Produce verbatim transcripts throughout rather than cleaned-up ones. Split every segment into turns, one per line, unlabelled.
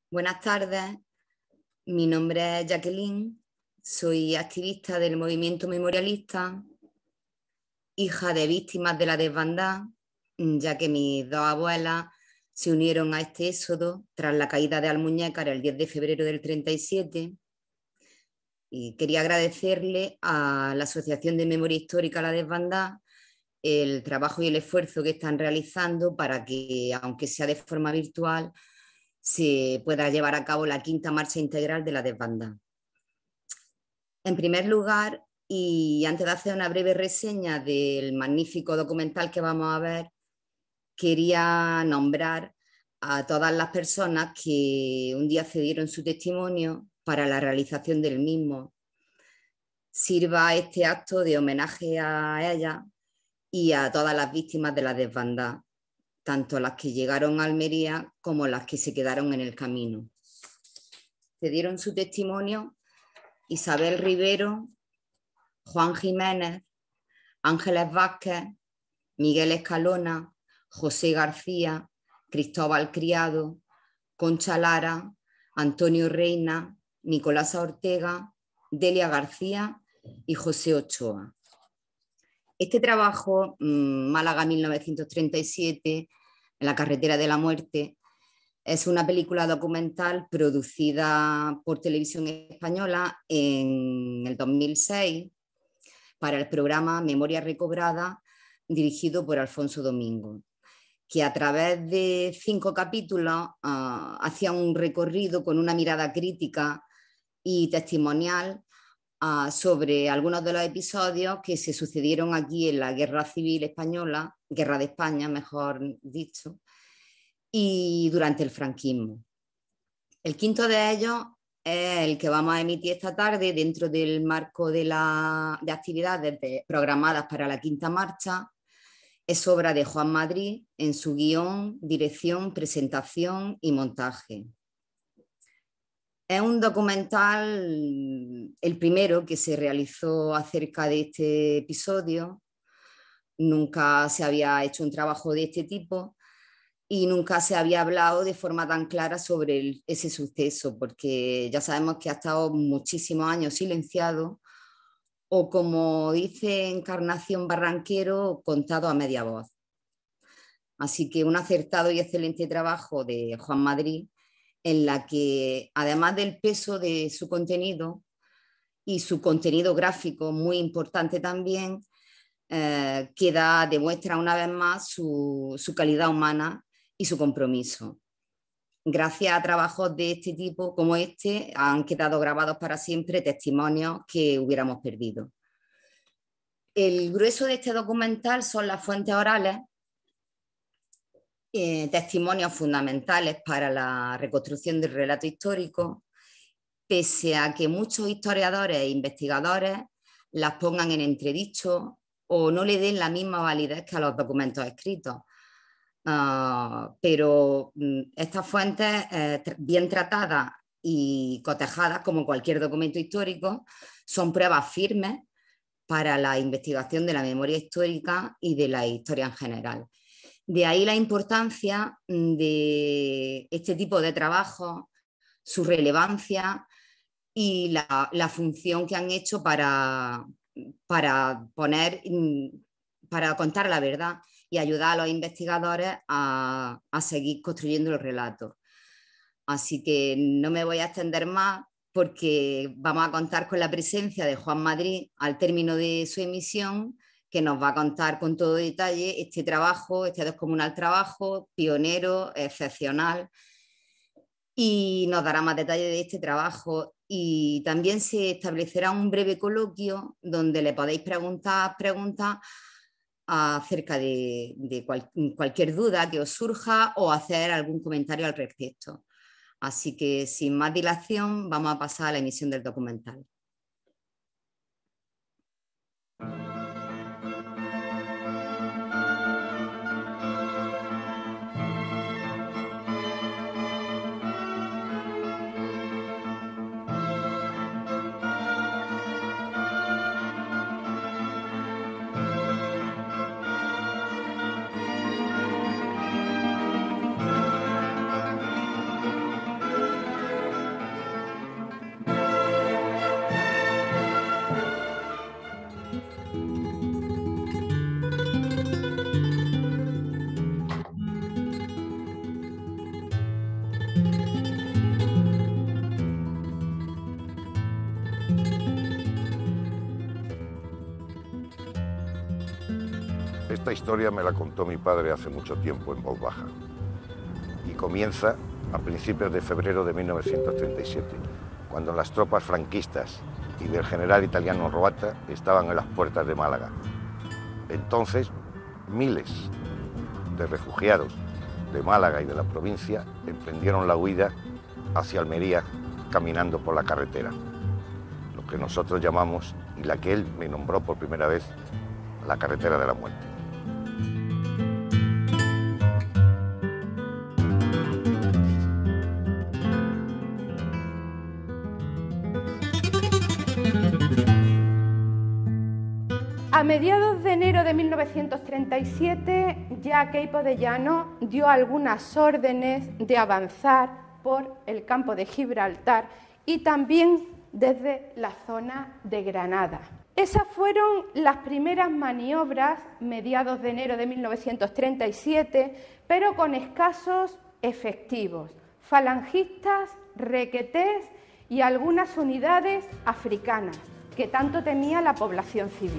Buenas tardes, mi nombre es Jacqueline, soy activista del movimiento memorialista, hija de víctimas de la desbandada, ya que mis dos abuelas se unieron a este éxodo tras la caída de Almuñécar el diez de febrero del treinta y siete. Y quería agradecerle a la Asociación de Memoria Histórica La Desbandada el trabajo y el esfuerzo que están realizando para que, aunque sea de forma virtual, se pueda llevar a cabo la quinta marcha integral de la desbandada. En primer lugar, y antes de hacer una breve reseña del magnífico documental que vamos a ver, quería nombrar a todas las personas que un día cedieron su testimonio para la realización del mismo. Sirva este acto de homenaje a ellas y a todas las víctimas de la desbandada, tanto las que llegaron a Almería como las que se quedaron en el camino. Cedieron su testimonio Isabel Rivero, Juan Jiménez, Ángeles Vázquez, Miguel Escalona, José García, Cristóbal Criado, Concha Lara, Antonio Reina, Nicolás Ortega, Delia García y José Ochoa. Este trabajo, Málaga mil novecientos treinta y siete, en la carretera de la muerte, es una película documental producida por Televisión Española en el dos mil seis para el programa Memoria Recobrada, dirigido por Alfonso Domingo, que a través de cinco capítulos uh, hacía un recorrido con una mirada crítica y testimonial uh, sobre algunos de los episodios que se sucedieron aquí en la Guerra Civil Española, Guerra de España, mejor dicho, y durante el franquismo. El quinto de ellos es el que vamos a emitir esta tarde dentro del marco de, la, de actividades de, programadas para la quinta marcha. Es obra de Juan Madrid en su guión, dirección, presentación y montaje. Es un documental, el primero que se realizó acerca de este episodio. Nunca se había hecho un trabajo de este tipo y nunca se había hablado de forma tan clara sobre el, ese suceso, porque ya sabemos que ha estado muchísimos años silenciado o, como dice Encarnación Barranquero, contado a media voz. Así que un acertado y excelente trabajo de Juan Madrid, en la que, además del peso de su contenido y su contenido gráfico muy importante también, eh, queda, demuestra una vez más su, su calidad humana y su compromiso. Gracias a trabajos de este tipo como este han quedado grabados para siempre testimonios que hubiéramos perdido. El grueso de este documental son las fuentes orales, eh, testimonios fundamentales para la reconstrucción del relato histórico, pese a que muchos historiadores e investigadores las pongan en entredicho o no le den la misma validez que a los documentos escritos. Uh, pero um, estas fuentes, eh, bien tratadas y cotejadas como cualquier documento histórico, son pruebas firmes para la investigación de la memoria histórica y de la historia en general. De ahí la importancia de este tipo de trabajos, su relevancia y la, la función que han hecho para, para poner, para contar la verdad y ayudar a los investigadores a, a seguir construyendo los relatos. Así que no me voy a extender más porque vamos a contar con la presencia de Juan Madrid al término de su emisión, que nos va a contar con todo detalle este trabajo, este descomunal trabajo, pionero, excepcional, y nos dará más detalles de este trabajo. Y también se establecerá un breve coloquio donde le podéis preguntar preguntas acerca de, de cual, cualquier duda que os surja o hacer algún comentario al respecto. Así que sin más dilación vamos a pasar a la emisión del documental.
Esta historia me la contó mi padre hace mucho tiempo en voz baja y comienza a principios de febrero de mil novecientos treinta y siete, cuando las tropas franquistas y del general italiano Roata estaban en las puertas de Málaga. Entonces, miles de refugiados de Málaga y de la provincia emprendieron la huida hacia Almería caminando por la carretera, lo que nosotros llamamos, y la que él me nombró por primera vez, la carretera de la muerte.
A mediados de enero de mil novecientos treinta y siete, ya Queipo de Llano dio algunas órdenes de avanzar por el campo de Gibraltar y también desde la zona de Granada. Esas fueron las primeras maniobras, mediados de enero de mil novecientos treinta y siete, pero con escasos efectivos, falangistas, requetés y algunas unidades africanas, que tanto temía la población civil.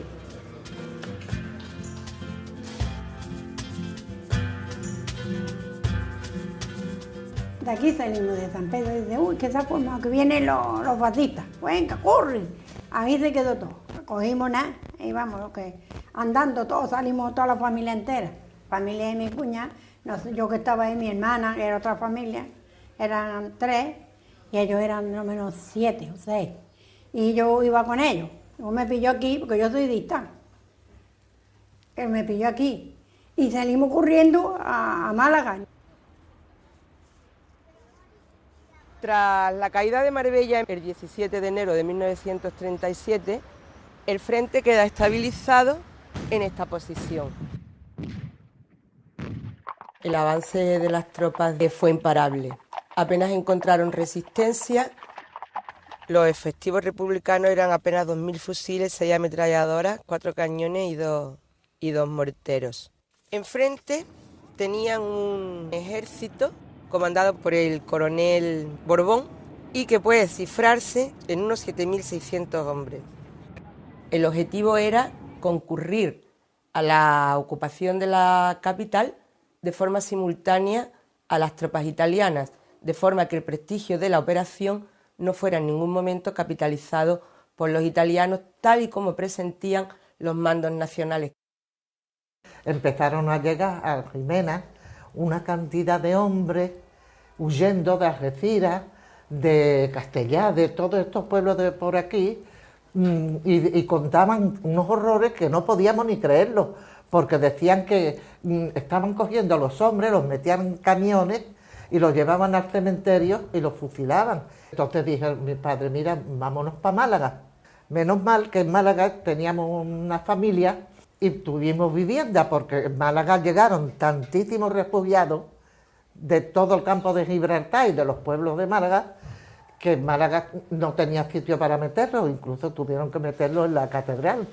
De aquí salimos de San Pedro y dice, uy, que se ha formado, que vienen los, los fascistas, venga, corre. Ahí se quedó todo, cogimos nada y vamos, lo que andando todos, salimos toda la familia entera, familia de mi cuñada, no sé, yo que estaba ahí, mi hermana, que era otra familia, eran tres y ellos eran no menos siete o seis, y yo iba con ellos, yo me pilló aquí, porque yo soy dista, él me pilló aquí, y salimos corriendo a, a Málaga.
Tras la caída de Marbella el diecisiete de enero de mil novecientos treinta y siete, el frente queda estabilizado en esta posición. El avance de las tropas fue imparable. Apenas encontraron resistencia. Los efectivos republicanos eran apenas dos mil fusiles, seis ametralladoras, cuatro cañones y dos, y dos morteros. Enfrente tenían un ejército comandado por el coronel Borbón y que puede cifrarse en unos siete mil seiscientos hombres. El objetivo era concurrir a la ocupación de la capital de forma simultánea a las tropas italianas, de forma que el prestigio de la operación no fuera en ningún momento capitalizado por los italianos, tal y como presentían los mandos nacionales.
Empezaron a llegar a Jimena una cantidad de hombres huyendo de Algeciras, de Castellá, de todos estos pueblos de por aquí, y, y contaban unos horrores que no podíamos ni creerlos, porque decían que estaban cogiendo a los hombres, los metían en camiones y los llevaban al cementerio y los fusilaban. Entonces dije a mi padre, mira, vámonos para Málaga. Menos mal que en Málaga teníamos una familia y tuvimos vivienda, porque en Málaga llegaron tantísimos refugiados de todo el campo de Gibraltar y de los pueblos de Málaga, que en Málaga no tenía sitio para meterlos, incluso tuvieron que meterlos en la catedral.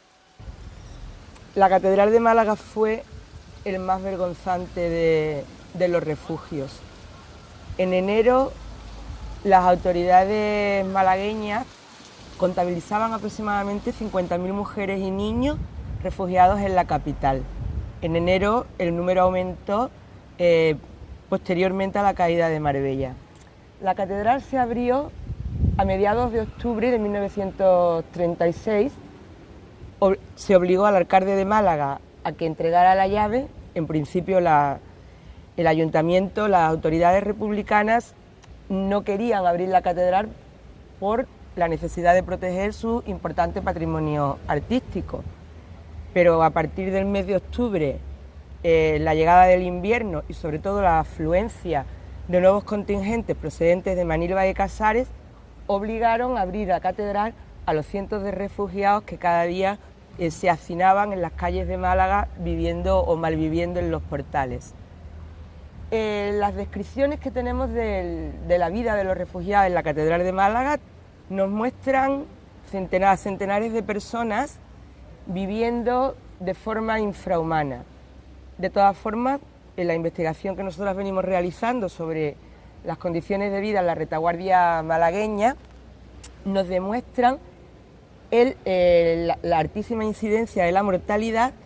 La catedral de Málaga fue el más vergonzante de, de los refugios. En enero, las autoridades malagueñas contabilizaban aproximadamente cincuenta mil mujeres y niños refugiados en la capital. En enero el número aumentó eh, posteriormente a la caída de Marbella. La catedral se abrió a mediados de octubre de mil novecientos treinta y seis. Se obligó al alcalde de Málaga a que entregara la llave. En principio la, el ayuntamiento, las autoridades republicanas no querían abrir la catedral por la necesidad de proteger su importante patrimonio artístico. Pero a partir del mes de octubre, eh, la llegada del invierno y sobre todo la afluencia de nuevos contingentes procedentes de Manilva de Casares obligaron a abrir la catedral a los cientos de refugiados que cada día eh, se hacinaban en las calles de Málaga viviendo o malviviendo en los portales. Eh, las descripciones que tenemos del, de la vida de los refugiados en la catedral de Málaga nos muestran centenares, centenares de personas viviendo de forma infrahumana. De todas formas, en la investigación que nosotros venimos realizando sobre las condiciones de vida en la retaguardia malagueña, nos demuestran el, eh, la, la altísima incidencia de la mortalidad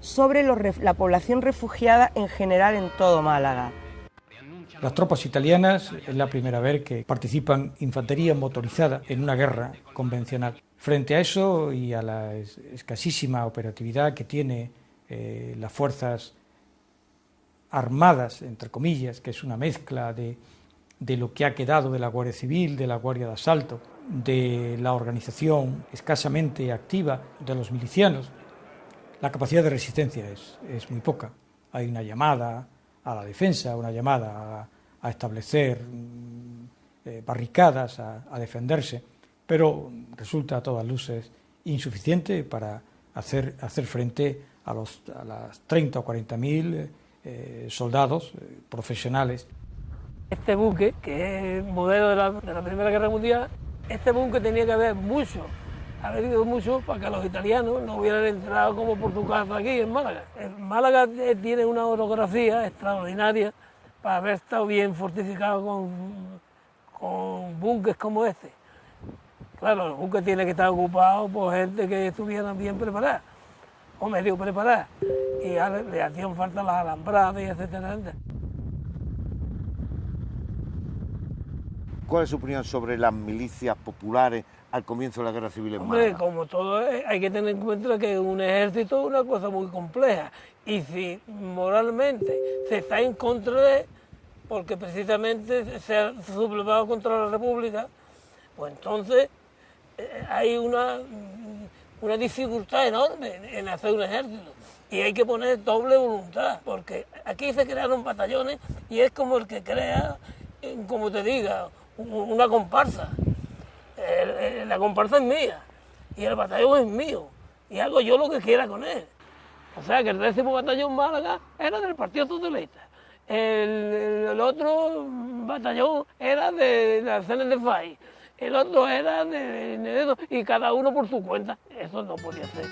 sobre los, la población refugiada en general en todo Málaga.
Las tropas italianas es la primera vez que participan infantería motorizada en una guerra convencional. Frente a eso y a la escasísima operatividad que tiene eh, las fuerzas armadas, entre comillas, que es una mezcla de, de lo que ha quedado de la Guardia Civil, de la Guardia de Asalto, de la organización escasamente activa de los milicianos, la capacidad de resistencia es, es muy poca. Hay una llamada a la defensa, una llamada a, a establecer eh, barricadas, a, a defenderse, pero resulta a todas luces insuficiente para hacer, hacer frente a, los, a las treinta o cuarenta mil eh, soldados eh, profesionales.
Este buque, que es modelo de la, de la Primera Guerra Mundial, este buque tenía que haber mucho, haber ido mucho para que los italianos no hubieran entrado como por tu casa aquí en Málaga. En Málaga tiene una orografía extraordinaria para haber estado bien fortificado con, con buques como este. Claro, el buque tiene que estar ocupado por gente que estuvieran bien preparada, o medio preparada, y ya le, le hacían falta las alambradas y etcétera, etcétera.
¿Cuál es su opinión sobre las milicias populares al comienzo de la Guerra Civil en
Hombre,
Málaga?
como todo, hay que tener en cuenta que un ejército es una cosa muy compleja, y si moralmente se está en contra de, porque precisamente se ha sublevado contra la República, pues entonces eh, hay una, una dificultad enorme en hacer un ejército. Y hay que poner doble voluntad, porque aquí se crearon batallones y es como el que crea, como te diga, una comparsa. El, el, la comparsa es mía y el batallón es mío y hago yo lo que quiera con él. O sea que el décimo batallón Málaga era del Partido Socialista, el, el, el otro batallón era de la C N D F A I, el otro era de, de, de eso, y cada uno por su cuenta. Eso no podía ser.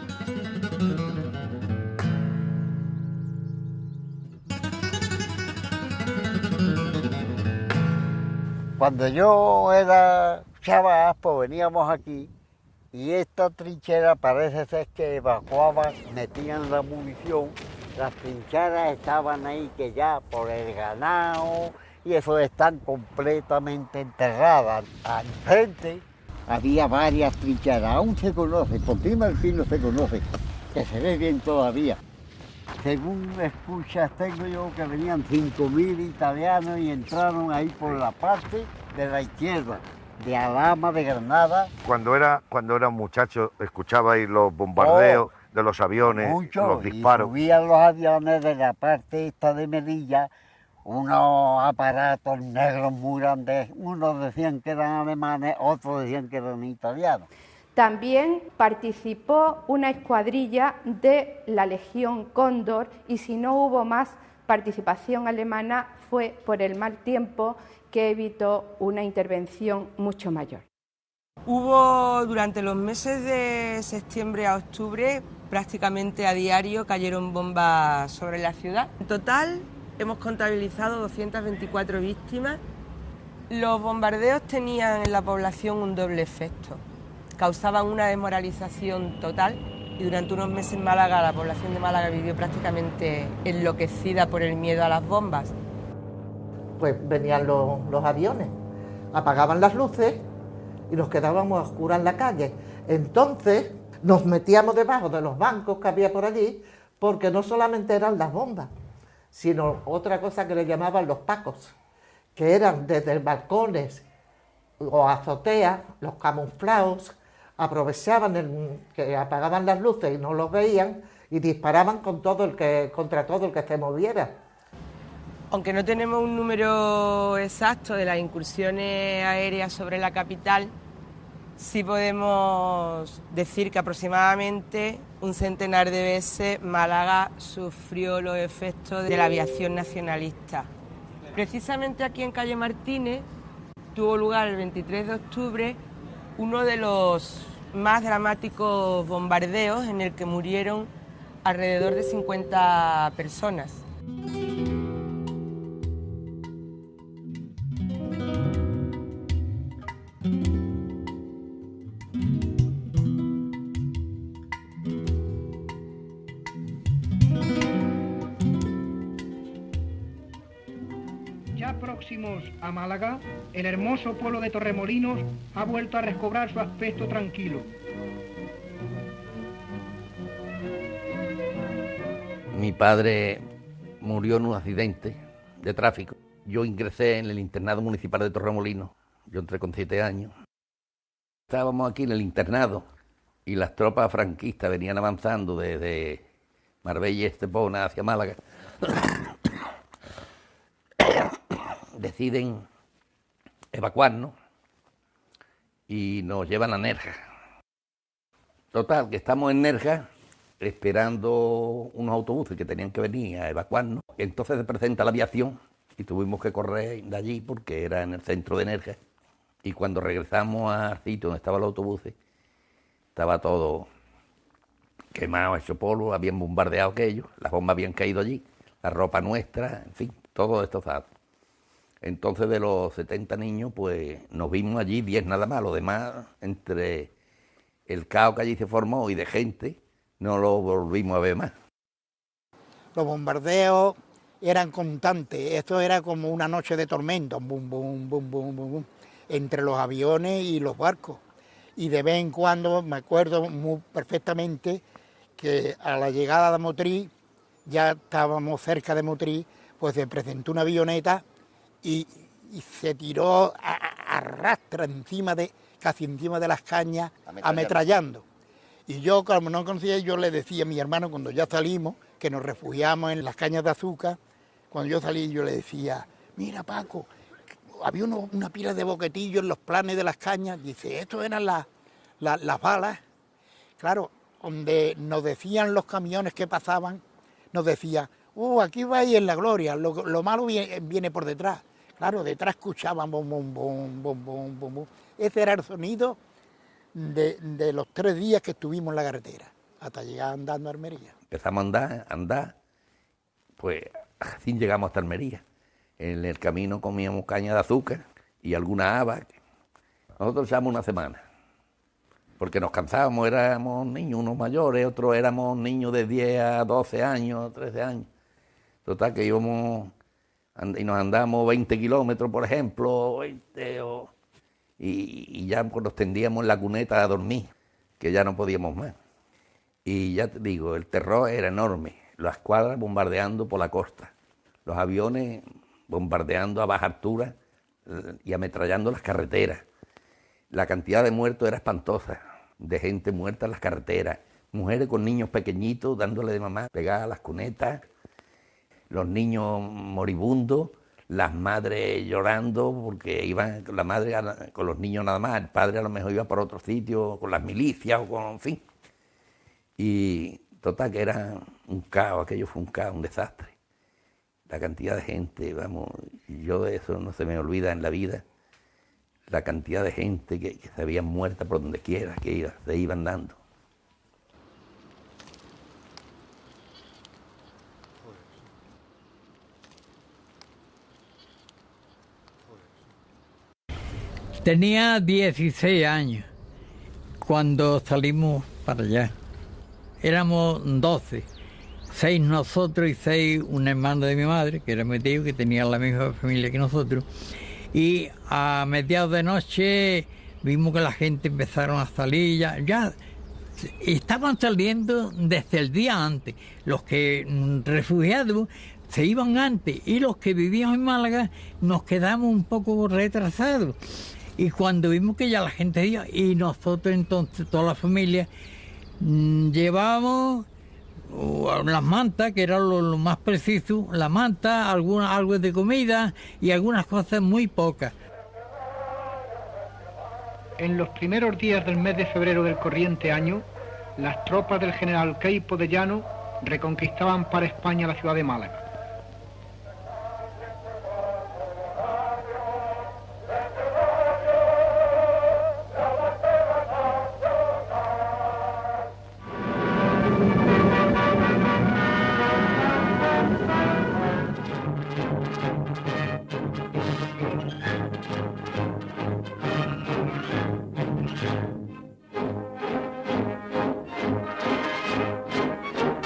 Cuando yo era chaval, pues veníamos aquí y esta trinchera parece ser que evacuaban, metían la munición, las trincheras estaban ahí que ya por el ganado y eso están completamente enterradas. Al frente había varias trincheras, aún se conoce, por encima del pino se conoce, que se ve bien todavía. Según escuchas tengo yo que venían cinco mil italianos y entraron ahí por la parte de la izquierda, de Alhama, de Granada.
Cuando era, cuando era un muchacho, escuchabais los bombardeos oh, de los aviones,
mucho,
los disparos.
Y subían los aviones de la parte esta de Melilla, unos aparatos negros muy grandes, unos decían que eran alemanes, otros decían que eran italianos.
También participó una escuadrilla de la Legión Cóndor y si no hubo más participación alemana fue por el mal tiempo que evitó una intervención mucho mayor.
Hubo durante los meses de septiembre a octubre prácticamente a diario cayeron bombas sobre la ciudad. En total hemos contabilizado doscientas veinticuatro víctimas. Los bombardeos tenían en la población un doble efecto. Causaban una desmoralización total y durante unos meses en Málaga la población de Málaga vivió prácticamente enloquecida por el miedo a las bombas.
Pues venían los, los aviones, apagaban las luces y nos quedábamos a oscuras en la calle. Entonces nos metíamos debajo de los bancos que había por allí porque no solamente eran las bombas, sino otra cosa que le llamaban los pacos, que eran desde balcones o azoteas, los camuflados, aprovechaban el, que apagaban las luces y no los veían y disparaban con todo el que, contra todo el que se moviera.
Aunque no tenemos un número exacto de las incursiones aéreas sobre la capital, sí podemos decir que aproximadamente un centenar de veces Málaga sufrió los efectos de la aviación nacionalista. Precisamente aquí en Calle Martínez tuvo lugar el veintitrés de octubre uno de los más dramáticos bombardeos en el que murieron alrededor de cincuenta personas.
próximos a Málaga, el hermoso pueblo de Torremolinos ha vuelto a recobrar su aspecto tranquilo.
Mi padre murió en un accidente de tráfico. Yo ingresé en el internado municipal de Torremolinos. Yo entré con siete años. Estábamos aquí en el internado y las tropas franquistas venían avanzando desde Marbella y Estepona hacia Málaga. Deciden evacuarnos y nos llevan a Nerja. Total, que estamos en Nerja esperando unos autobuses que tenían que venir a evacuarnos. Entonces se presenta la aviación y tuvimos que correr de allí porque era en el centro de Nerja. Y cuando regresamos al sitio donde estaban los autobuses, estaba todo quemado, hecho polvo, habían bombardeado aquello, las bombas habían caído allí, la ropa nuestra, en fin, todo destrozado. Entonces de los setenta niños, pues nos vimos allí diez nada más, los demás, entre el caos que allí se formó y de gente, no lo volvimos a ver más.
Los bombardeos eran constantes, esto era como una noche de tormenta, bum, bum, bum, bum, bum, bum, entre los aviones y los barcos. Y de vez en cuando, me acuerdo muy perfectamente, que a la llegada de Motril, ya estábamos cerca de Motril, pues se presentó una avioneta y, y se tiró a, a, a rastra encima de, casi encima de las cañas, ametrallando. ametrallando. Y yo, como no conocía, yo le decía a mi hermano, cuando ya salimos, que nos refugiamos en las cañas de azúcar, cuando yo salí yo le decía, mira Paco, había uno, una pila de boquetillos en los planes de las cañas, dice, esto eran las, las, las balas. Claro, donde nos decían los camiones que pasaban, nos decían, oh, aquí vais en la gloria, lo, lo malo viene, viene por detrás. Claro, detrás escuchaban bom, bom, bom, bom, bom, bom, bom. Ese era el sonido de, de los tres días que estuvimos en la carretera, hasta llegar andando a Almería.
Empezamos a andar, a andar, pues así llegamos hasta Almería. En el camino comíamos caña de azúcar y alguna haba. Nosotros echamos una semana, porque nos cansábamos, éramos niños, unos mayores, otros éramos niños de diez a doce años, trece años. Total, que íbamos y nos andamos veinte kilómetros, por ejemplo, veinte, o, y, y ya pues, nos tendíamos en la cuneta a dormir, que ya no podíamos más. Y ya te digo, el terror era enorme, las escuadras bombardeando por la costa, los aviones bombardeando a baja altura y ametrallando las carreteras. La cantidad de muertos era espantosa, de gente muerta en las carreteras, mujeres con niños pequeñitos dándole de mamá pegadas a las cunetas, los niños moribundos, las madres llorando porque iban la madre con los niños nada más, el padre a lo mejor iba por otro sitio con las milicias o con, en fin. Y total que era un caos, aquello fue un caos, un desastre. La cantidad de gente, vamos, yo de eso no se me olvida en la vida, la cantidad de gente que, que se habían muerto por donde quiera, que iba, se iban dando.
Tenía dieciséis años cuando salimos para allá. Éramos doce, seis nosotros y seis un hermano de mi madre, que era mi tío, que tenía la misma familia que nosotros. Y a mediados de noche vimos que la gente empezaron a salir, ya, ya estaban saliendo desde el día antes. Los que refugiados se iban antes y los que vivíamos en Málaga nos quedamos un poco retrasados. Y cuando vimos que ya la gente iba, y nosotros entonces, toda la familia, mmm, llevábamos las mantas, que era lo, lo más preciso, la manta, alguna, algo de comida y algunas cosas muy pocas.
En los primeros días del mes de febrero del corriente año, las tropas del general Queipo de Llano reconquistaban para España la ciudad de Málaga.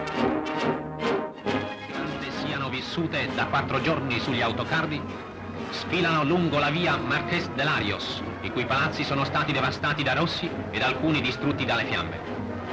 Da quattro giorni sugli autocarri sfilano lungo la via Marqués de Larios, i cui palazzi sono stati devastati da rossi ed alcuni distrutti dalle fiamme.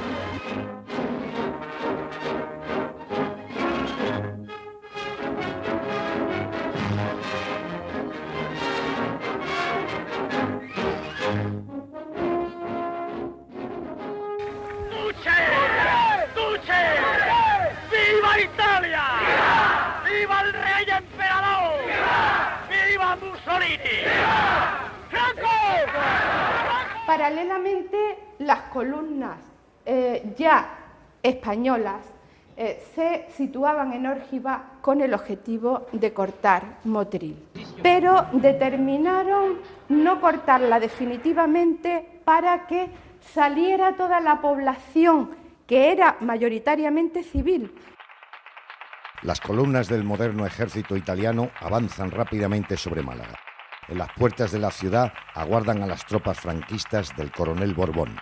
¡Viva Italia! ¡Viva el rey emperador! ¡Viva Mussolini! ¡Franco!
Paralelamente, las columnas eh, ya españolas eh, se situaban en Órgiva con el objetivo de cortar Motril, pero determinaron no cortarla definitivamente para que saliera toda la población, que era mayoritariamente civil.
Las columnas del moderno ejército italiano avanzan rápidamente sobre Málaga. En las puertas de la ciudad aguardan a las tropas franquistas del coronel Borbón.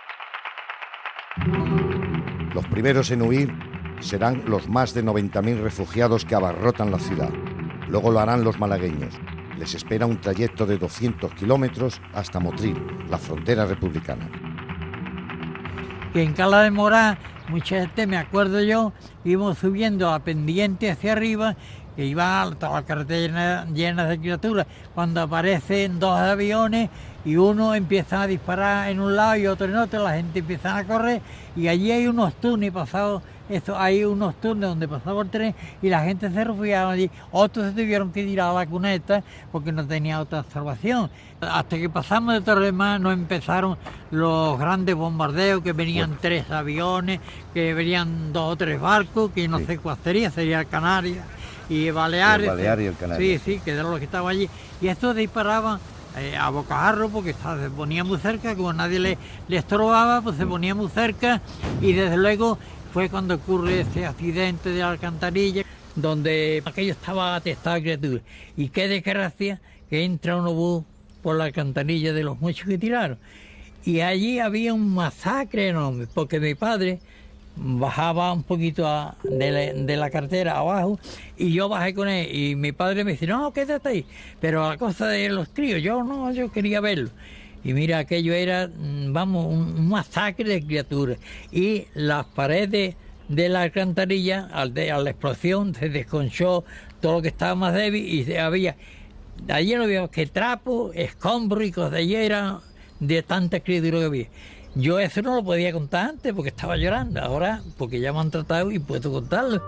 Los primeros en huir serán los más de noventa mil refugiados que abarrotan la ciudad. Luego lo harán los malagueños. Les espera un trayecto de doscientos kilómetros hasta Motril, la frontera republicana.
Que en Cala de Morá, mucha gente, me acuerdo yo, íbamos subiendo a pendiente hacia arriba, que iba toda la carretera llena, llena de criaturas, cuando aparecen dos aviones y uno empieza a disparar en un lado y otro en otro, la gente empieza a correr y allí hay unos túneles pasados, eso, hay unos túneles donde pasaba el tren y la gente se refugiaba allí, otros se tuvieron que tirar a la cuneta porque no tenía otra salvación. Hasta que pasamos de Torremás nos empezaron los grandes bombardeos, que venían bueno. tres aviones, que venían dos o tres barcos, que no sí. sé cuál sería, sería el Canarias y Baleares. El
Baleares y el Canarias.
Sí, sí, que era lo que estaba allí. Y estos disparaban eh, a bocajarro porque se ponía muy cerca, como nadie le, le estorbaba, pues se ponía muy cerca y desde luego fue cuando ocurre ese accidente de la alcantarilla, donde aquello estaba atestado de criaturas. Y qué desgracia que entra un obús por la alcantarilla de los muchos que tiraron. Y allí había un masacre enorme, porque mi padre bajaba un poquito a, de, la, de la carretera abajo y yo bajé con él y mi padre me dice, no, quédate ahí. Pero a cosa de los críos, yo no, yo quería verlo. Y mira, aquello era, vamos, un, un masacre de criaturas. Y las paredes de la alcantarilla, al de, a la explosión, se desconchó todo lo que estaba más débil y había... Allí no había que trapo, escombros y cosas de allí, era de tanta criatura que había. Yo eso no lo podía contar antes porque estaba llorando, ahora porque ya me han tratado y puedo contarlo.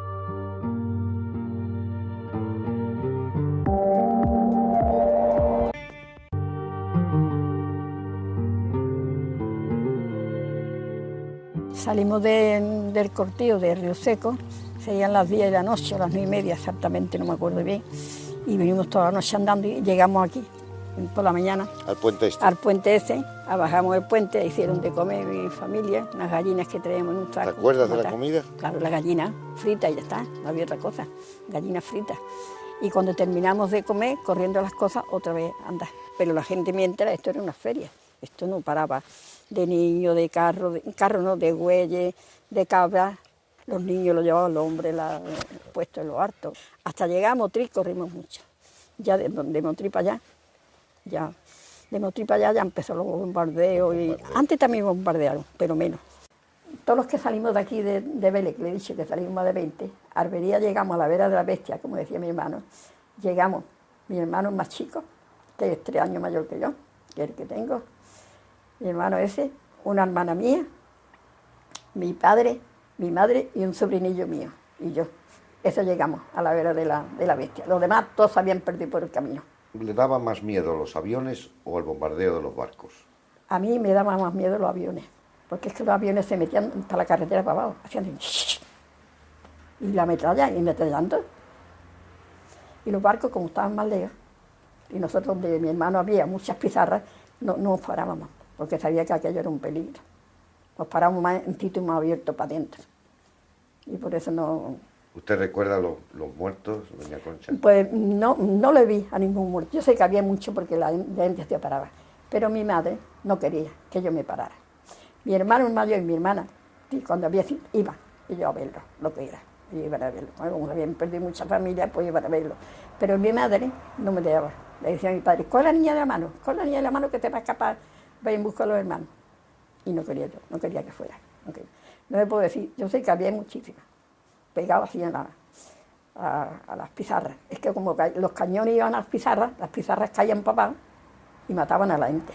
Salimos de, del cortillo de Río Seco, serían las diez de la noche, las nueve y media exactamente, no me acuerdo bien. Y venimos toda la noche andando y llegamos aquí, por la mañana.
¿Al puente este?
Al puente ese, bajamos el puente, hicieron de comer mi familia, unas gallinas que traíamos en un saco.
¿Te acuerdas de la comida?
Claro, la gallina frita y ya está, no había otra cosa, gallinas fritas. Y cuando terminamos de comer, corriendo las cosas, otra vez andar. Pero la gente mientras, esto era una feria, esto no paraba de niños, de carro, de carro no, de güeyes, de cabras. Los niños lo llevaban los hombres la, puestos en los hartos. Hasta llegar a Motril corrimos mucho. Ya de, de Motril para allá, ya, de Motril para allá ya empezó los bombardeos. Y, antes también bombardearon, pero menos. Todos los que salimos de aquí de, de Vélez, que le he dicho que salimos más de veinte, a Arbería llegamos a la vera de la bestia, como decía mi hermano. Llegamos, mi hermano es más chico, que es tres años mayor que yo, que es el que tengo. Mi hermano ese, una hermana mía, mi padre, mi madre y un sobrinillo mío, y yo. Eso llegamos a la vera de la, de la bestia. Los demás todos se habían perdido por el camino.
¿Le daba más miedo los aviones o el bombardeo de los barcos?
A mí me daba más miedo los aviones, porque es que los aviones se metían hasta la carretera para abajo, hacían y la metralla, y metrallando. Y los barcos, como estaban más lejos, y nosotros, de mi hermano, había muchas pizarras, no, no nos parábamos, porque sabía que aquello era un peligro. Nos paramos más en sitios más abiertos para adentro. Y por eso no...
¿Usted recuerda los, los muertos, doña Concha?
Pues no, no le vi a ningún muerto. Yo sé que había mucho porque la, la gente se paraba. Pero mi madre no quería que yo me parara. Mi hermano mayor y mi hermana, y cuando había iban, y yo a verlo, lo que era.
y iban a verlo. Bueno, como habían perdido mucha familia, pues iban a verlo. Pero mi madre no me dejaba. Le decía a mi padre, con la niña de la mano, con la niña de la mano que te va a escapar, va en busca de los hermanos. Y no quería yo, no quería que fuera. No, quería. No me puedo decir, yo sé que había muchísimas, pegadas así en la, a, a las pizarras. Es que como los cañones iban a las pizarras, las pizarras caían papá y mataban a la gente.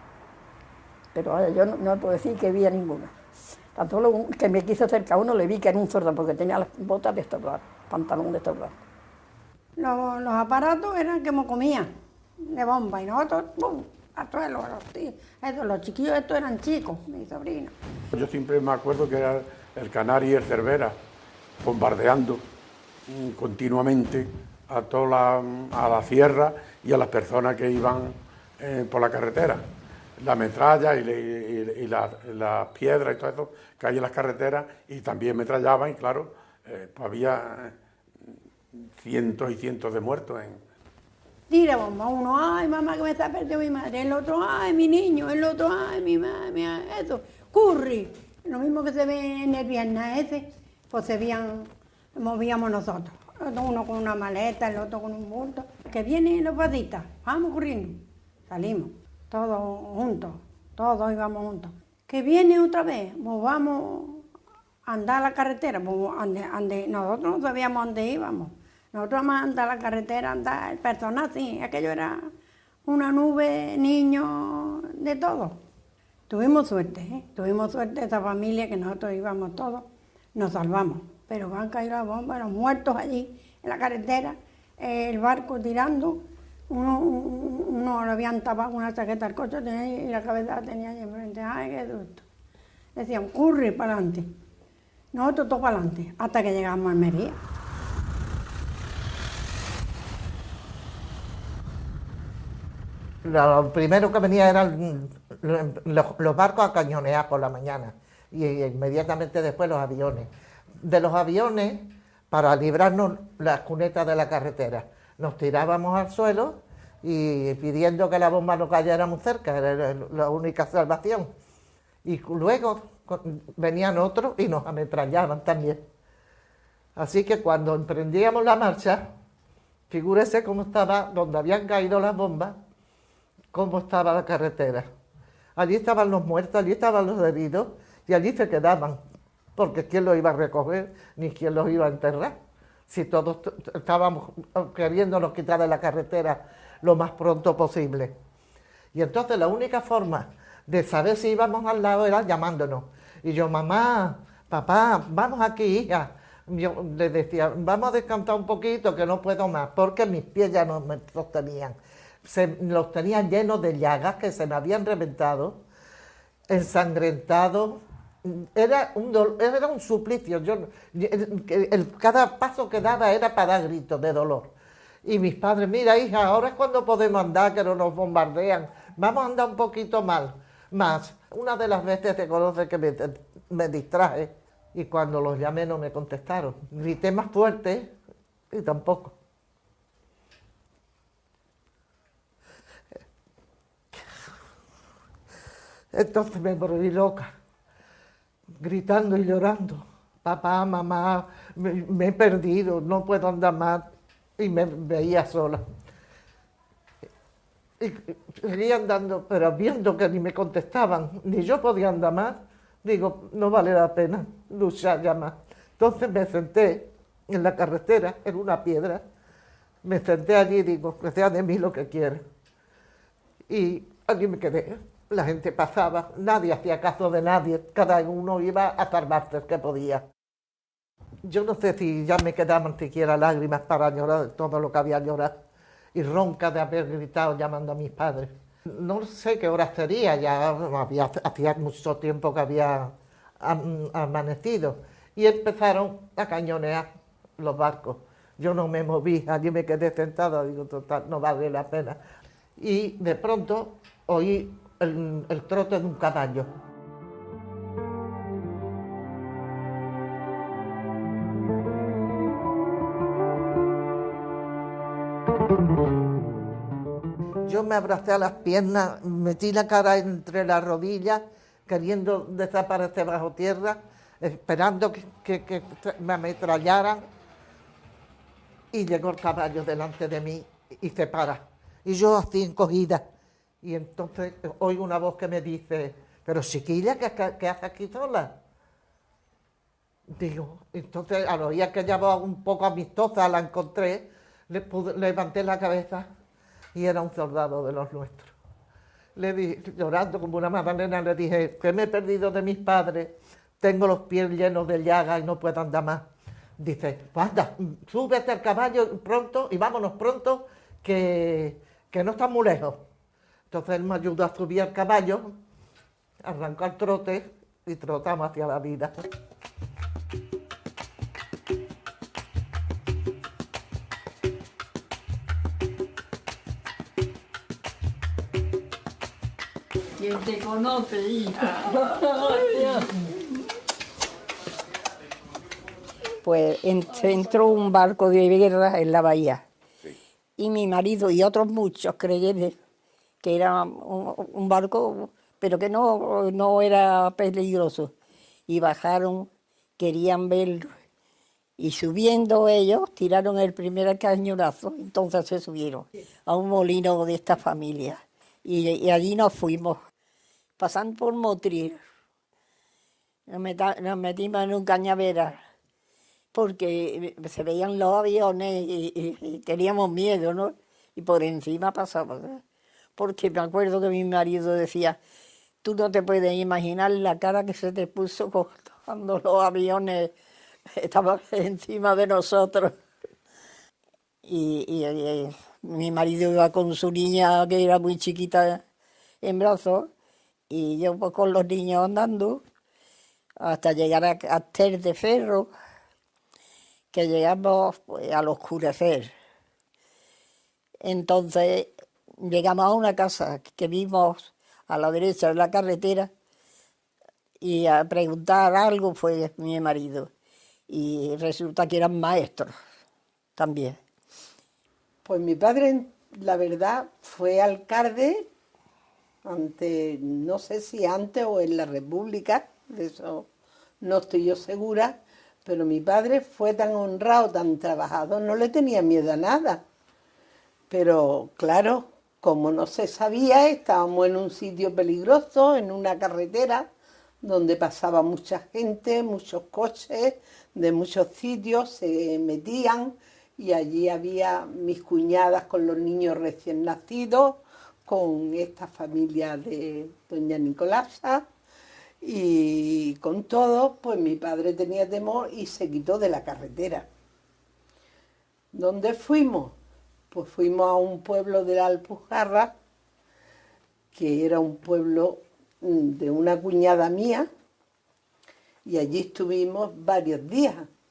Pero vaya, yo no, no me puedo decir que vi a ninguna. Tanto lo, que me quise acercar a uno, le vi que era un sordo, porque tenía las botas de estorbar, pantalón de estorbar.
Los, los aparatos eran como comían, de bomba, y nosotros, ¡pum!, a suelo, a los tíos. Eso, los chiquillos estos eran chicos, mis sobrinos.
Yo siempre me acuerdo que era el Canario y el Cervera, bombardeando continuamente a toda la, a la sierra y a las personas que iban eh, por la carretera. La metralla y, y, y las la piedras y todo eso que hay en las carreteras, y también metrallaban, y claro, eh, pues había cientos y cientos de muertos. En...
Tira bomba, uno, ay mamá que me está perdiendo mi madre, el otro, ay mi niño, el otro, ay mi madre, mi madre. Eso, curry, lo mismo que se ve en el viernes ese, pues se veían, movíamos nosotros, uno con una maleta, el otro con un bulto, que vienen los patitas, vamos corriendo, salimos. Todos juntos, todos íbamos juntos. Que viene otra vez, pues vamos a andar a la carretera, pues ande, ande, nosotros no sabíamos dónde íbamos. Nosotros vamos a andar a la carretera, andar el personal, sí, aquello era una nube, niños, de todo. Tuvimos suerte, ¿eh? Tuvimos suerte esa familia que nosotros íbamos todos, nos salvamos. Pero van a caer las bombas, los muertos allí en la carretera, el barco tirando. Uno, uno le habían tapado una chaqueta al coche y la cabeza la tenía allí enfrente. Ay, qué susto. Decían, corre para adelante. Nosotros todos para adelante, hasta que llegamos a Almería.
Lo primero que venía eran los, los barcos a cañonear por la mañana y inmediatamente después los aviones. De los aviones, para librarnos las cunetas de la carretera, nos tirábamos al suelo y pidiendo que la bomba no cayera muy cerca, era la única salvación. Y luego venían otros y nos ametrallaban también. Así que cuando emprendíamos la marcha, figúrese cómo estaba, donde habían caído las bombas, cómo estaba la carretera. Allí estaban los muertos, allí estaban los heridos y allí se quedaban, porque quién los iba a recoger ni quién los iba a enterrar. Si todos estábamos queriéndonos quitar de la carretera lo más pronto posible. Y entonces la única forma de saber si íbamos al lado era llamándonos. Y yo, mamá, papá, vamos aquí, hija. Yo les decía, vamos a descansar un poquito, que no puedo más, porque mis pies ya no me sostenían. Se los tenían llenos de llagas que se me habían reventado, ensangrentados. Era un, dolor, era un suplicio, yo, el, el, cada paso que daba era para dar gritos de dolor. Y mis padres, mira hija, ahora es cuando podemos andar, que no nos bombardean, vamos a andar un poquito mal, más. Una de las veces te conoce que me, me distraje y cuando los llamé no me contestaron. Grité más fuerte y tampoco. Entonces me volví loca, gritando y llorando. Papá, mamá, me, me he perdido, no puedo andar más. Y me veía sola. Y seguía andando, pero viendo que ni me contestaban, ni yo podía andar más, digo, no vale la pena luchar ya más. Entonces me senté en la carretera, en una piedra, me senté allí y digo, que sea de mí lo que quiera. Y allí me quedé. La gente pasaba, nadie hacía caso de nadie, cada uno iba a salvarse el que podía. Yo no sé si ya me quedaban siquiera lágrimas para llorar todo lo que había llorado y ronca de haber gritado llamando a mis padres. No sé qué hora sería, ya había, hacía mucho tiempo que había amanecido y empezaron a cañonear los barcos. Yo no me moví, allí me quedé sentada, digo, total, no vale la pena. Y de pronto oí el, el trote de un caballo. Yo me abracé a las piernas, metí la cara entre las rodillas, queriendo desaparecer bajo tierra, esperando que, que, que me ametrallaran, y llegó el caballo delante de mí y se para. Y yo así encogida. Y entonces oigo una voz que me dice, pero chiquilla, ¿qué, qué, qué haces aquí sola? Digo, entonces al oír aquella voz un poco amistosa, la encontré, le pude, levanté la cabeza y era un soldado de los nuestros. Le di, llorando como una magdalena, le dije, que me he perdido de mis padres, tengo los pies llenos de llagas y no puedo andar más. Dice, pues anda, súbete al caballo pronto y vámonos pronto, que, que no está muy lejos. Entonces él me ayudó a subir al caballo, arrancó al trote y trotamos hacia la vida.
¿Quién te conoce, hija?
Pues se entró un barco de guerra en la bahía. Sí. Y mi marido y otros muchos creyeron que era un, un barco, pero que no, no era peligroso. Y bajaron, querían verlo. Y subiendo ellos, tiraron el primer cañonazo, entonces se subieron a un molino de esta familia. Y, y allí nos fuimos, pasando por Motril. Nos, meta, nos metimos en un cañaveral, porque se veían los aviones y, y, y teníamos miedo, ¿no? Y por encima pasaba. Porque me acuerdo que mi marido decía, tú no te puedes imaginar la cara que se te puso cuando los aviones estaban encima de nosotros. Y, y, y mi marido iba con su niña, que era muy chiquita, en brazos, y yo pues, con los niños andando, hasta llegar a, a Ter de Ferro, que llegamos pues, al oscurecer. Entonces llegamos a una casa que vimos a la derecha de la carretera, y a preguntar algo fue mi marido, y resulta que eran maestros también.
Pues mi padre, la verdad, fue alcalde, ante, no sé si antes o en la República, de eso no estoy yo segura, pero mi padre fue tan honrado, tan trabajador, no le tenía miedo a nada. Pero claro, como no se sabía, estábamos en un sitio peligroso, en una carretera, donde pasaba mucha gente, muchos coches, de muchos sitios se metían, y allí había mis cuñadas con los niños recién nacidos, con esta familia de doña Nicolasa, y con todo, pues mi padre tenía temor y se quitó de la carretera. ¿Dónde fuimos? Pues fuimos a un pueblo de la Alpujarra, que era un pueblo de una cuñada mía, y allí estuvimos varios días.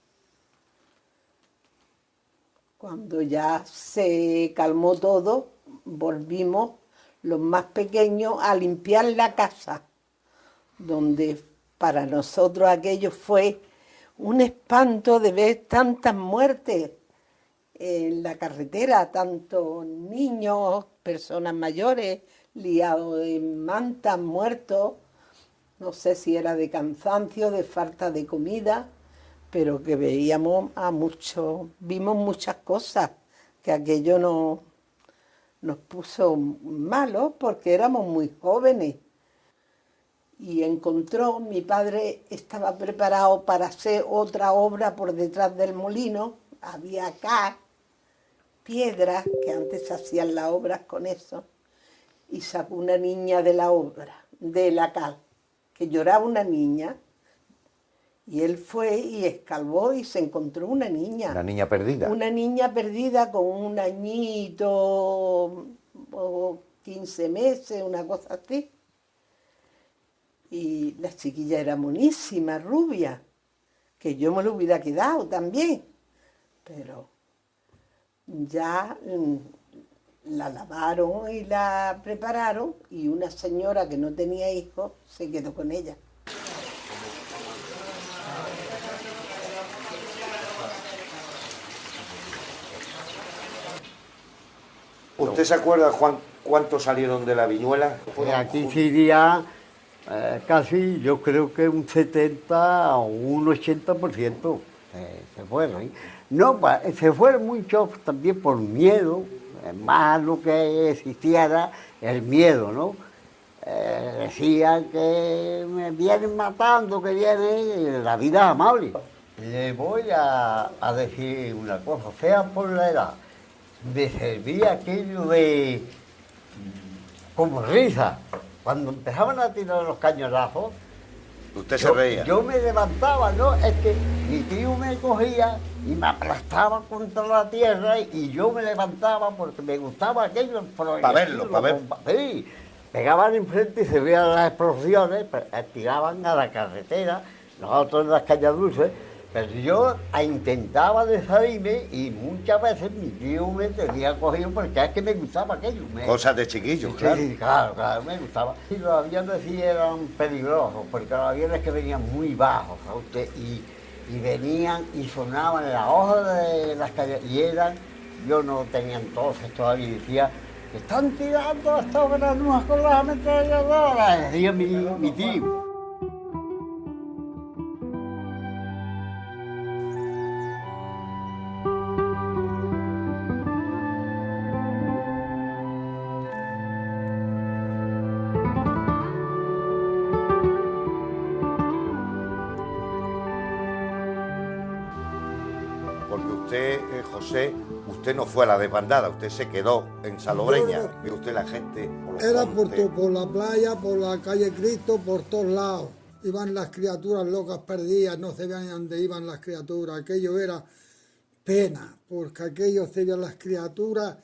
Cuando ya se calmó todo, volvimos los más pequeños a limpiar la casa, donde para nosotros aquello fue un espanto de ver tantas muertes en la carretera, tantos niños, personas mayores, liados en mantas, muertos, no sé si era de cansancio, de falta de comida, pero que veíamos a muchos, vimos muchas cosas, que aquello no, nos puso malos porque éramos muy jóvenes. Y encontró, mi padre estaba preparado para hacer otra obra por detrás del molino, había acá piedras, que antes se hacían las obras con eso, y sacó una niña de la obra, de la cal, que lloraba una niña, y él fue y escalvó y se encontró una niña.
¿Una niña perdida?
Una niña perdida con un añito o quince meses, una cosa así. Y la chiquilla era monísima, rubia, que yo me lo hubiera quedado también, pero ya la lavaron y la prepararon, y una señora que no tenía hijos se quedó con ella.
¿Usted se acuerda, Juan, cuántos salieron de la Viñuela?
Pues aquí sería Eh, casi, yo creo que un setenta o un ochenta por ciento eh, se fueron. ¿eh? No, se fueron muchos también por miedo, eh, más lo que existiera el miedo, ¿no? Eh, decían que me vienen matando, que viene la vida amable. Le voy a, a decir una cosa, sea por la edad, me servía aquello de como risa. Cuando empezaban a tirar los cañonazos,
usted se
yo,
reía.
Yo me levantaba, ¿no? Es que mi tío me cogía y me aplastaba contra la tierra y yo me levantaba porque me gustaba aquello.
Para verlo, para ver.
Sí, pegaban enfrente y se veían las explosiones, tiraban a la carretera, nosotros en las cañas dulces. Pero yo intentaba de salirme y muchas veces mi tío me tenía cogido porque es que me gustaba aquello. Me...
Cosas de chiquillos,
sí,
claro.
Sí, claro, claro, me gustaba. Y los aviones sí eran peligrosos, porque los aviones que venían muy bajos, ¿sabe usted? Y, y venían y sonaban en la hoja de las calles, y eran, yo no tenía entonces todavía, y decía, están tirando estas granujas con las ametralladoras, decía mi, mi tío.
Usted, eh, José, usted no fue a la desbandada, usted se quedó en Salobreña. No, no. Vio usted la gente por los
Era por,
montes.
por la playa, por la calle Cristo, por todos lados. Iban las criaturas locas perdidas, no se veían dónde iban las criaturas. Aquello era pena, porque aquello se veían las criaturas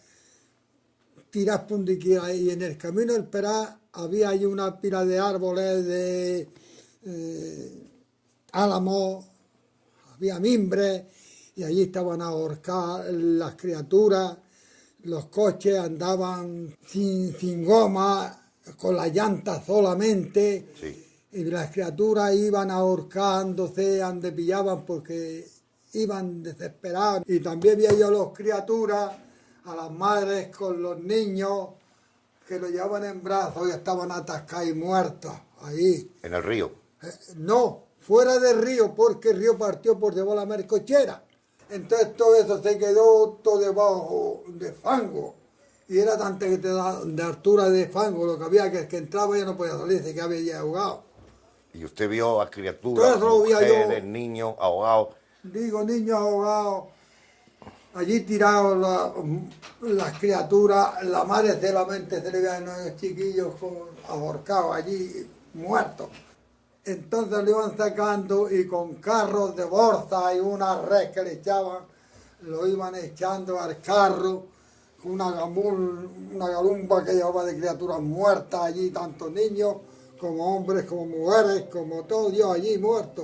tiras por donde quiera. Y en el camino del Perá había ahí una pila de árboles, de eh, álamos, había mimbres. Y allí estaban ahorcadas las criaturas, los coches andaban sin, sin goma, con las llantas solamente,
sí.
Y las criaturas iban ahorcándose, donde pillaban porque iban desesperados. Y también vi yo a las criaturas, a las madres con los niños, que lo llevaban en brazos y estaban atascados y muertos ahí.
¿En el río?
Eh, no, fuera del río, porque el río partió por debajo de la mercochera. Entonces todo eso se quedó todo debajo de fango. Y era tanta que te da de altura de fango lo que había, que el que entraba ya no podía salir, se que había ya ahogado.
Y usted vio a criaturas, mujeres, niños ahogados.
Digo, niños ahogados. Allí tirados la, las criaturas, la madre solamente se le veían a los chiquillos ahorcados allí, muertos. Entonces lo iban sacando y con carros de bolsa y una red que le echaban, lo iban echando al carro, con una, gamul, una galumba que llevaba de criaturas muertas allí, tanto niños como hombres, como mujeres, como todo Dios allí muerto.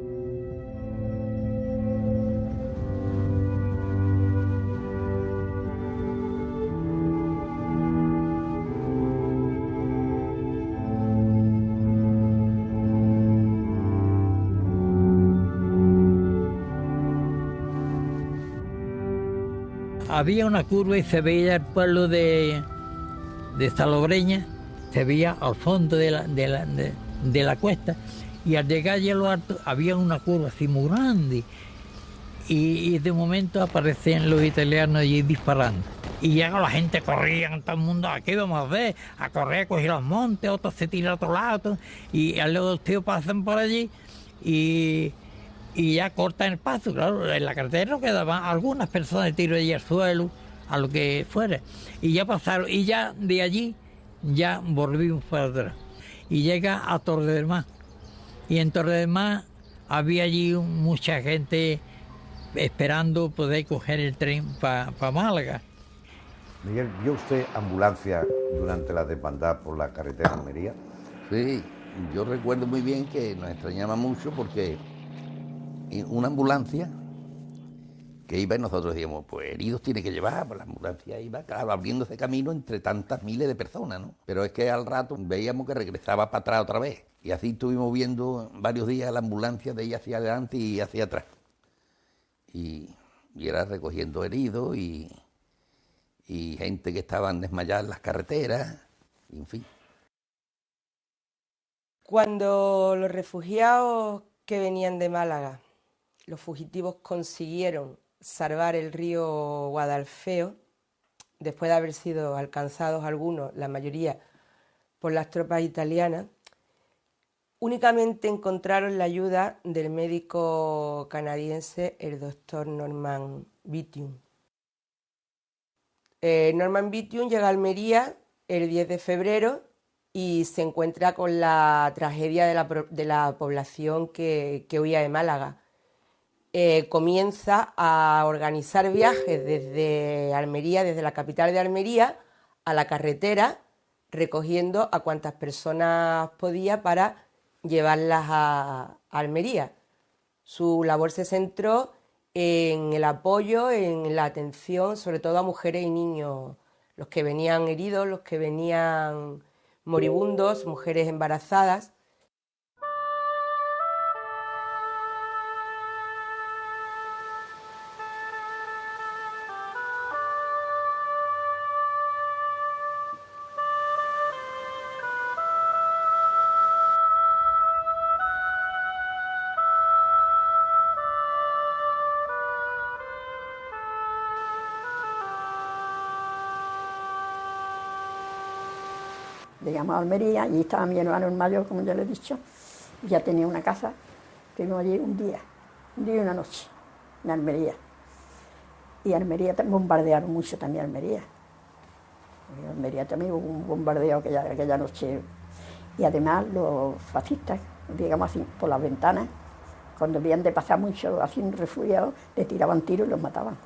Había una curva y se veía el pueblo de, de Salobreña, se veía al fondo de la, de, la, de, de la cuesta, y al llegar allí a lo alto había una curva así muy grande, y, y de momento aparecían los italianos allí disparando. Y ya la gente corría, todo el mundo, aquí vamos a ver, a correr, a coger los montes, otros se tiran a otro lado, y al lado los tíos pasan por allí, y... y ya cortan el paso, claro, en la carretera no quedaban algunas personas de tiro allí al suelo, a lo que fuera, y ya pasaron, y ya de allí, ya volvimos para atrás, y llega a Torre del Mar, y en Torre del Mar había allí mucha gente esperando poder coger el tren para pa Málaga.
Miguel, ¿vio usted ambulancia durante la desbandada por la carretera de Almería?
Sí, yo recuerdo muy bien que nos extrañaba mucho porque una ambulancia que iba y nosotros decíamos, pues heridos tiene que llevar, pues la ambulancia iba, claro, abriéndose camino entre tantas miles de personas, ¿no? Pero es que al rato veíamos que regresaba para atrás otra vez, y así estuvimos viendo varios días la ambulancia de ella hacia adelante y hacia atrás. Y, y era recogiendo heridos y, y gente que estaban desmayada en las carreteras, en fin.
Cuando los refugiados que venían de Málaga, los fugitivos, consiguieron salvar el río Guadalfeo, después de haber sido alcanzados algunos, la mayoría, por las tropas italianas, únicamente encontraron la ayuda del médico canadiense, el doctor Norman Bitium. Eh, Norman Bitium llega a Almería el diez de febrero y se encuentra con la tragedia de la, de la población que, que huía de Málaga. Eh, comienza a organizar viajes desde Almería, desde la capital de Almería, a la carretera, recogiendo a cuantas personas podía para llevarlas a, a Almería. Su labor se centró en el apoyo, en la atención, sobre todo a mujeres y niños, los que venían heridos, los que venían moribundos, mujeres embarazadas.
Llegamos a Almería, y estaba mi hermano el mayor, como ya le he dicho, y ya tenía una casa, estuvimos allí un día, un día y una noche, en Almería. Y Almería bombardearon mucho también Almería. En Almería también hubo un bombardeo aquella, aquella noche. Y además los fascistas, digamos así, por las ventanas, cuando veían de pasar mucho así refugiados, le tiraban tiros y los mataban.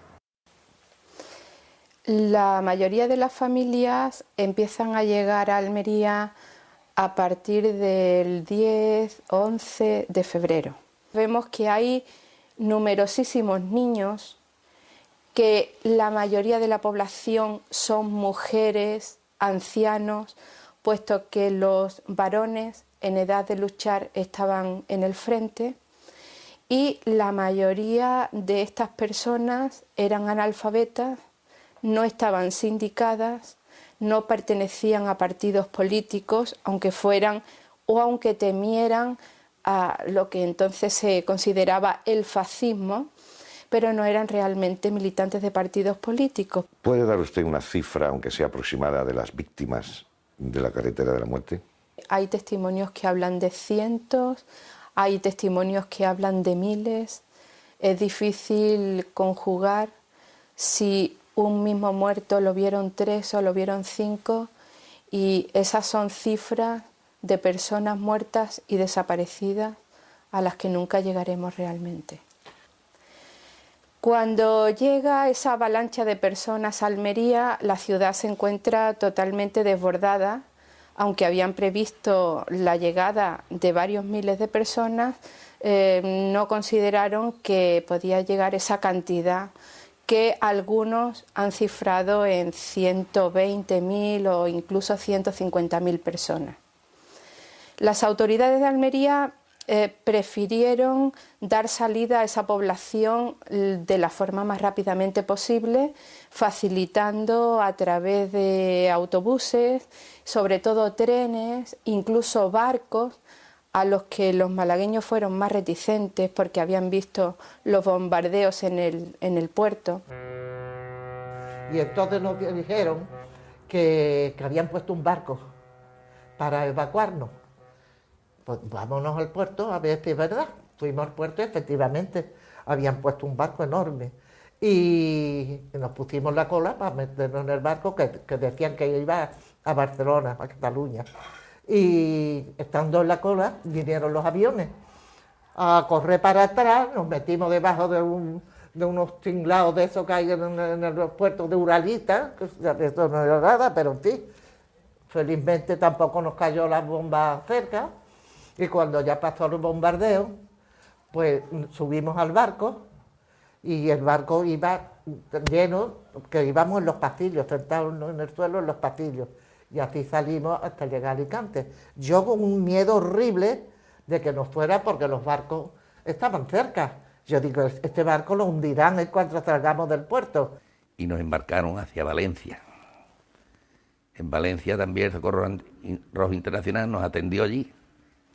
La mayoría de las familias empiezan a llegar a Almería a partir del diez, once de febrero. Vemos que hay numerosísimos niños, que la mayoría de la población son mujeres, ancianos, puesto que los varones en edad de luchar estaban en el frente, y la mayoría de estas personas eran analfabetas, no estaban sindicadas, no pertenecían a partidos políticos, aunque fueran o aunque temieran a lo que entonces se consideraba el fascismo, pero no eran realmente militantes de partidos políticos.
¿Puede dar usted una cifra, aunque sea aproximada, de las víctimas de la carretera de la muerte?
Hay testimonios que hablan de cientos, hay testimonios que hablan de miles. Es difícil conjugar si un mismo muerto lo vieron tres o lo vieron cinco, y esas son cifras de personas muertas y desaparecidas a las que nunca llegaremos realmente. Cuando llega esa avalancha de personas a Almería, la ciudad se encuentra totalmente desbordada. Aunque habían previsto la llegada de varios miles de personas, eh, no consideraron que podía llegar esa cantidad, que algunos han cifrado en ciento veinte mil o incluso ciento cincuenta mil personas. Las autoridades de Almería eh, prefirieron dar salida a esa población de la forma más rápidamente posible, facilitando a través de autobuses, sobre todo trenes, incluso barcos, a los que los malagueños fueron más reticentes porque habían visto los bombardeos en el, en el puerto.
Y entonces nos dijeron que, que habían puesto un barco para evacuarnos. Pues vámonos al puerto a ver si es verdad. Fuimos al puerto y efectivamente habían puesto un barco enorme. Y nos pusimos la cola para meternos en el barco que, que decían que iba a Barcelona, a Cataluña. Y estando en la cola vinieron los aviones a correr para atrás, nos metimos debajo de, un, de unos tinglados de esos que hay en, en el puerto de Uralita, que eso no era nada, pero sí, felizmente tampoco nos cayó la bomba cerca, y cuando ya pasó el bombardeo, pues subimos al barco, y el barco iba lleno, que íbamos en los pasillos, sentados en el suelo en los pasillos. Y así salimos hasta llegar a Alicante. Yo con un miedo horrible de que nos fuera porque los barcos estaban cerca. Yo digo, este barco lo hundirán en cuanto salgamos del puerto.
Y nos embarcaron hacia Valencia. En Valencia también el Socorro Rojo Internacional nos atendió allí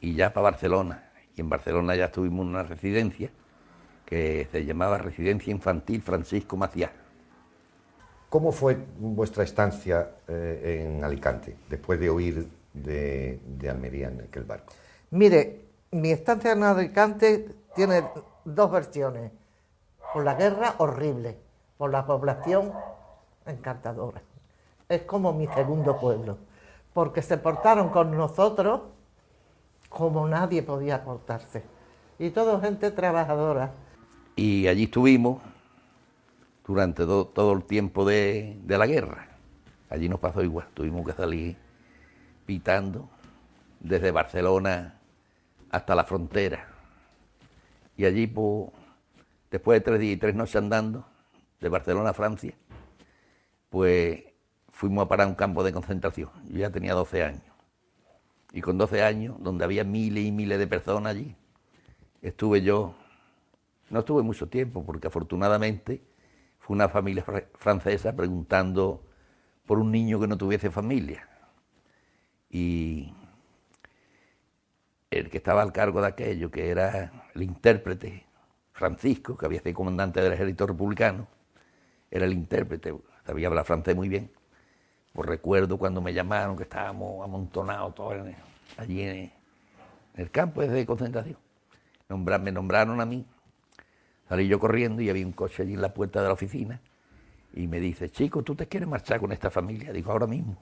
y ya para Barcelona. Y en Barcelona ya estuvimos en una residencia que se llamaba Residencia Infantil Francisco Maciá.
¿Cómo fue vuestra estancia eh, en Alicante, después de huir de, de Almería en aquel barco?
Mire, mi estancia en Alicante tiene dos versiones. Por la guerra, horrible. Por la población, encantadora. Es como mi segundo pueblo. Porque se portaron con nosotros como nadie podía portarse. Y todo gente trabajadora.
Y allí estuvimos durante do, todo el tiempo de, de la guerra. Allí nos pasó igual, tuvimos que salir pitando desde Barcelona hasta la frontera. Y allí, pues, después de tres días y tres noches andando, de Barcelona a Francia, pues fuimos a parar a un campo de concentración. Yo ya tenía doce años. Y con doce años, donde había miles y miles de personas allí, estuve yo, no estuve mucho tiempo, porque afortunadamente fue una familia fr francesa preguntando por un niño que no tuviese familia. Y el que estaba al cargo de aquello, que era el intérprete Francisco, que había sido comandante del ejército republicano, era el intérprete, sabía hablar francés muy bien. Pues recuerdo cuando me llamaron que estábamos amontonados todos en el, allí en el, en el campo de concentración. Nombrar, me nombraron a mí, salí yo corriendo y había un coche allí en la puerta de la oficina y me dice, chico, ¿tú te quieres marchar con esta familia? Digo, ahora mismo.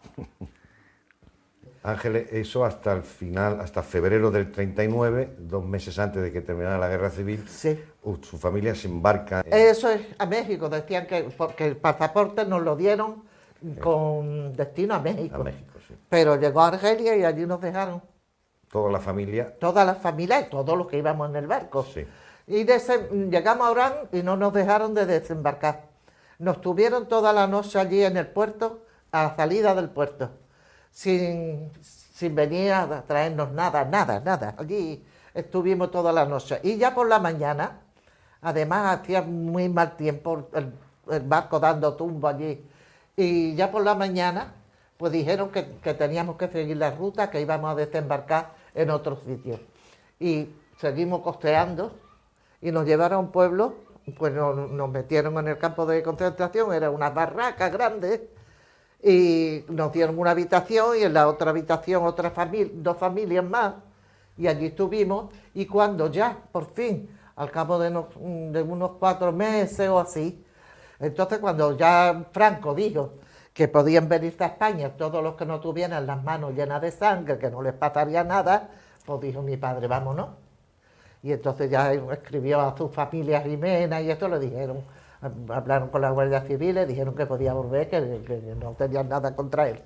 Ángeles, eso hasta el final, hasta febrero del treinta y nueve, dos meses antes de que terminara la guerra civil,
sí.
Su familia se embarca. En...
Eso es a México, decían que porque el pasaporte nos lo dieron con destino a México.
A México, sí.
Pero llegó a Argelia y allí nos dejaron.
Toda la familia.
Toda la familia y todos los que íbamos en el barco.
Sí.
Y llegamos a Orán y no nos dejaron de desembarcar. Nos tuvieron toda la noche allí en el puerto, a la salida del puerto. Sin, sin venir a traernos nada, nada, nada. Allí estuvimos toda la noche. Y ya por la mañana, además hacía muy mal tiempo, el, el barco dando tumbo allí. Y ya por la mañana, pues dijeron que, que teníamos que seguir la ruta, que íbamos a desembarcar en otro sitio. Y seguimos costeando y nos llevaron a un pueblo, pues nos, nos metieron en el campo de concentración, era una barraca grande, y nos dieron una habitación y en la otra habitación otras famili dos familias más y allí estuvimos y cuando ya por fin al cabo de, no, de unos cuatro meses o así, entonces cuando ya Franco dijo que podían venirse a España todos los que no tuvieran las manos llenas de sangre, que no les pasaría nada, pues dijo mi padre, vámonos. Y entonces ya escribió a su familia Jimena y esto le dijeron, hablaron con la Guardia Civil, le dijeron que podía volver, que, que no tenían nada contra él.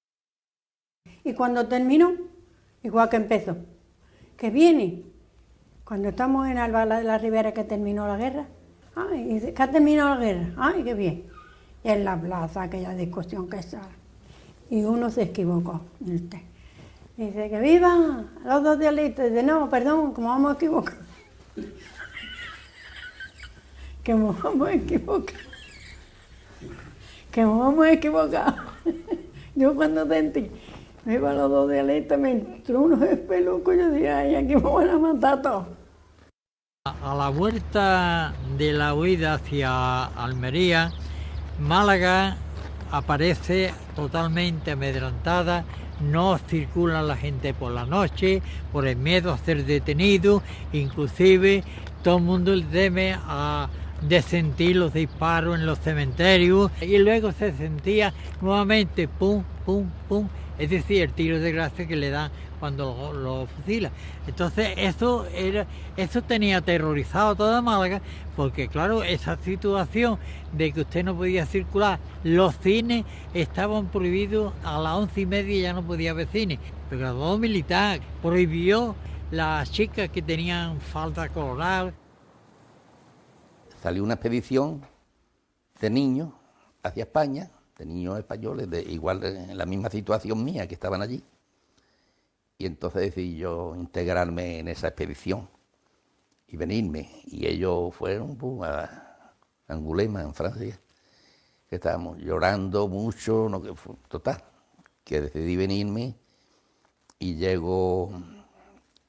Y cuando terminó, igual que empezó, que viene, cuando estamos en Alba de la Ribera que terminó la guerra, ay, dice, que ha terminado la guerra, ay, qué bien. Y en la plaza, aquella discusión que está. Y uno se equivocó. Dice, que viva los dos dialistas. Dice, no, perdón, como vamos a equivocar. Que nos vamos a equivocar, que nos vamos a equivocar. Yo cuando sentí, me iban los dos dialectos, me entró unos espelucos, yo dije, ay, aquí me van a matar todos.
A la vuelta de la huida hacia Almería, Málaga aparece totalmente amedrentada, no circula la gente por la noche, por el miedo a ser detenido, inclusive todo el mundo teme a de sentir los disparos en los cementerios y luego se sentía nuevamente pum, pum, pum, es decir, el tiro de gracia que le dan cuando lo, lo fusilan. Entonces eso era, eso tenía aterrorizado a toda Málaga, porque claro, esa situación de que usted no podía circular, los cines estaban prohibidos a las once y media, ya no podía haber cine, pero el graduado militar prohibió las chicas que tenían falda colorada.
Salió una expedición de niños hacia España, de niños españoles, de igual en la misma situación mía, que estaban allí. Y entonces decidí yo integrarme en esa expedición y venirme. Y ellos fueron pues, a Angulema, en Francia, que estábamos llorando mucho, no, que fue, total, que decidí venirme y llego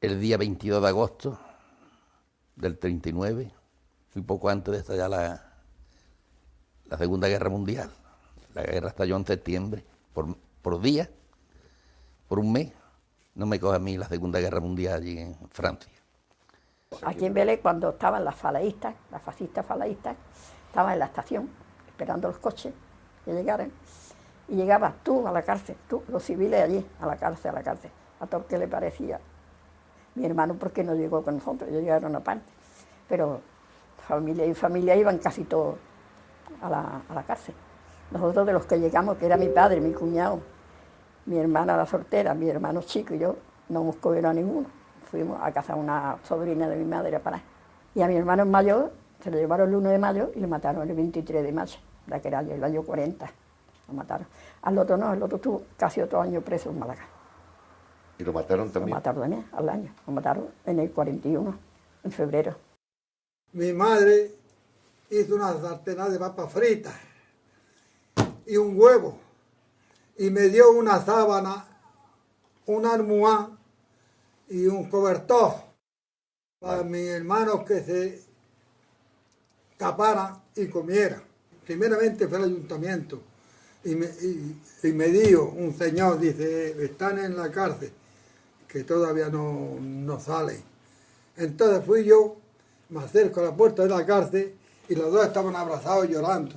el día veintidós de agosto del treinta y nueve, muy poco antes de estallar la, la Segunda Guerra Mundial. La guerra estalló en septiembre, por, por día, por un mes. No me coge a mí la Segunda Guerra Mundial allí en Francia.
Aquí en Vélez, cuando estaban las falaístas, las fascistas falaístas, estaban en la estación esperando los coches que llegaran, y llegabas tú a la cárcel, tú, los civiles allí, a la cárcel, a la cárcel, a todo el que le parecía. Mi hermano, ¿por qué no llegó con nosotros? Yo llegaron aparte, pero familia y familia iban casi todos a la, a la cárcel. Nosotros, de los que llegamos, que era mi padre, mi cuñado, mi hermana la soltera, mi hermano chico y yo, no hemos cogido a ninguno. Fuimos a casa de una sobrina de mi madre a parar. Y a mi hermano mayor se lo llevaron el uno de mayo y lo mataron el veintitrés de mayo, de aquel año, el año cuarenta. Lo mataron. Al otro no, el otro estuvo casi otro año preso en Málaga.
¿Y lo mataron también?
Lo mataron también, al año. Lo mataron en el cuarenta y uno, en febrero.
Mi madre hizo una sartena de papas fritas y un huevo. Y me dio una sábana, una almohada y un cobertor para mis hermanos que se taparan y comieran. Primeramente fue el ayuntamiento y me, y, y me dijo un señor, dice, están en la cárcel, que todavía no, no salen. Entonces fui yo, me acerco a la puerta de la cárcel y los dos estaban abrazados llorando.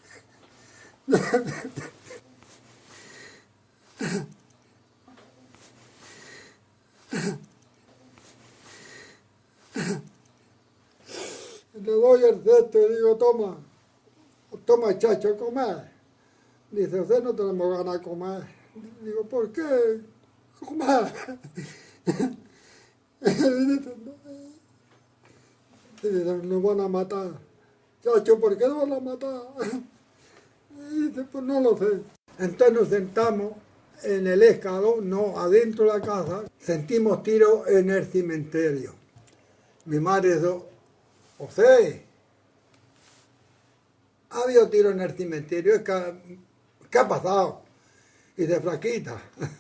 Le doy el cesto y digo, toma, toma chacho, comer. Dice, usted no tenemos ganas de comer. Digo, ¿por qué? Comer. Y dice, nos van a matar. Chacho, ¿por qué nos van a matar? Y dice, pues no lo sé. Entonces nos sentamos en el escalón, no, adentro de la casa, sentimos tiros en el cementerio. Mi madre dijo, José, ha habido tiros en el cementerio, ¿qué, ¿qué ha pasado? Y dice, flaquita,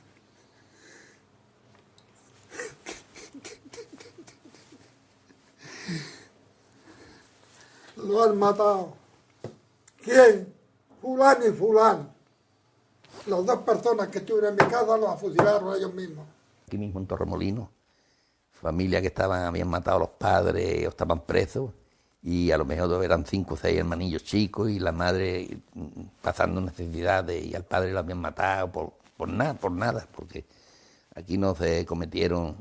lo han matado. ¿Quién? Fulano y fulano. Las dos personas que estuvieron en mi casa los fusilaron ellos mismos.
Aquí mismo en Torremolinos, familias que estaban, habían matado a los padres o estaban presos, y a lo mejor eran cinco o seis hermanillos chicos y la madre pasando necesidades y al padre lo habían matado por, por nada, por nada, porque aquí no se cometieron,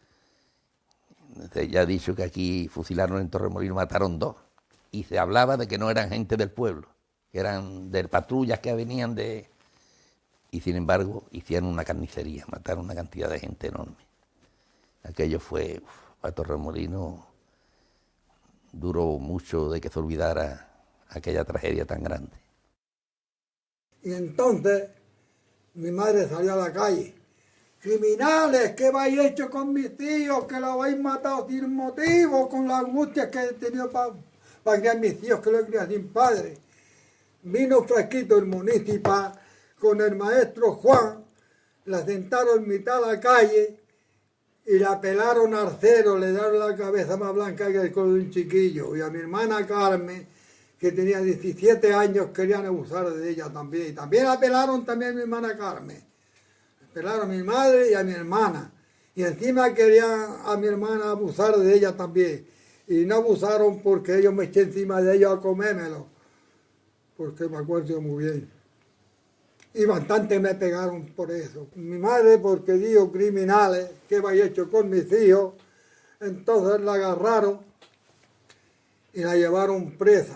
ya he dicho que aquí fusilaron en Torremolinos, mataron dos, y se hablaba de que no eran gente del pueblo, que eran de patrullas que venían de... Y sin embargo hicieron una carnicería, mataron una cantidad de gente enorme. Aquello fue, uf, para Torremolinos duró mucho de que se olvidara aquella tragedia tan grande.
Y entonces mi madre salió a la calle. Criminales, ¿qué habéis hecho con mis hijos? Que los habéis matado sin motivo, con la angustia que he tenido para pa criar mis hijos, que los he criado sin padre. Vino fresquito el municipal con el maestro Juan, la sentaron en mitad de la calle y la pelaron al cero, le dieron la cabeza más blanca que el color de un chiquillo. Y a mi hermana Carmen, que tenía diecisiete años, querían abusar de ella también. Y también la pelaron también a mi hermana Carmen. Pelaron a mi madre y a mi hermana. Y encima querían a mi hermana abusar de ella también. Y no abusaron porque ellos me eché encima de ellos a comérmelo. Porque me acuerdo muy bien. Y bastante me pegaron por eso. Mi madre, porque dijo criminales, ¿qué había hecho con mis hijos? Entonces la agarraron y la llevaron presa.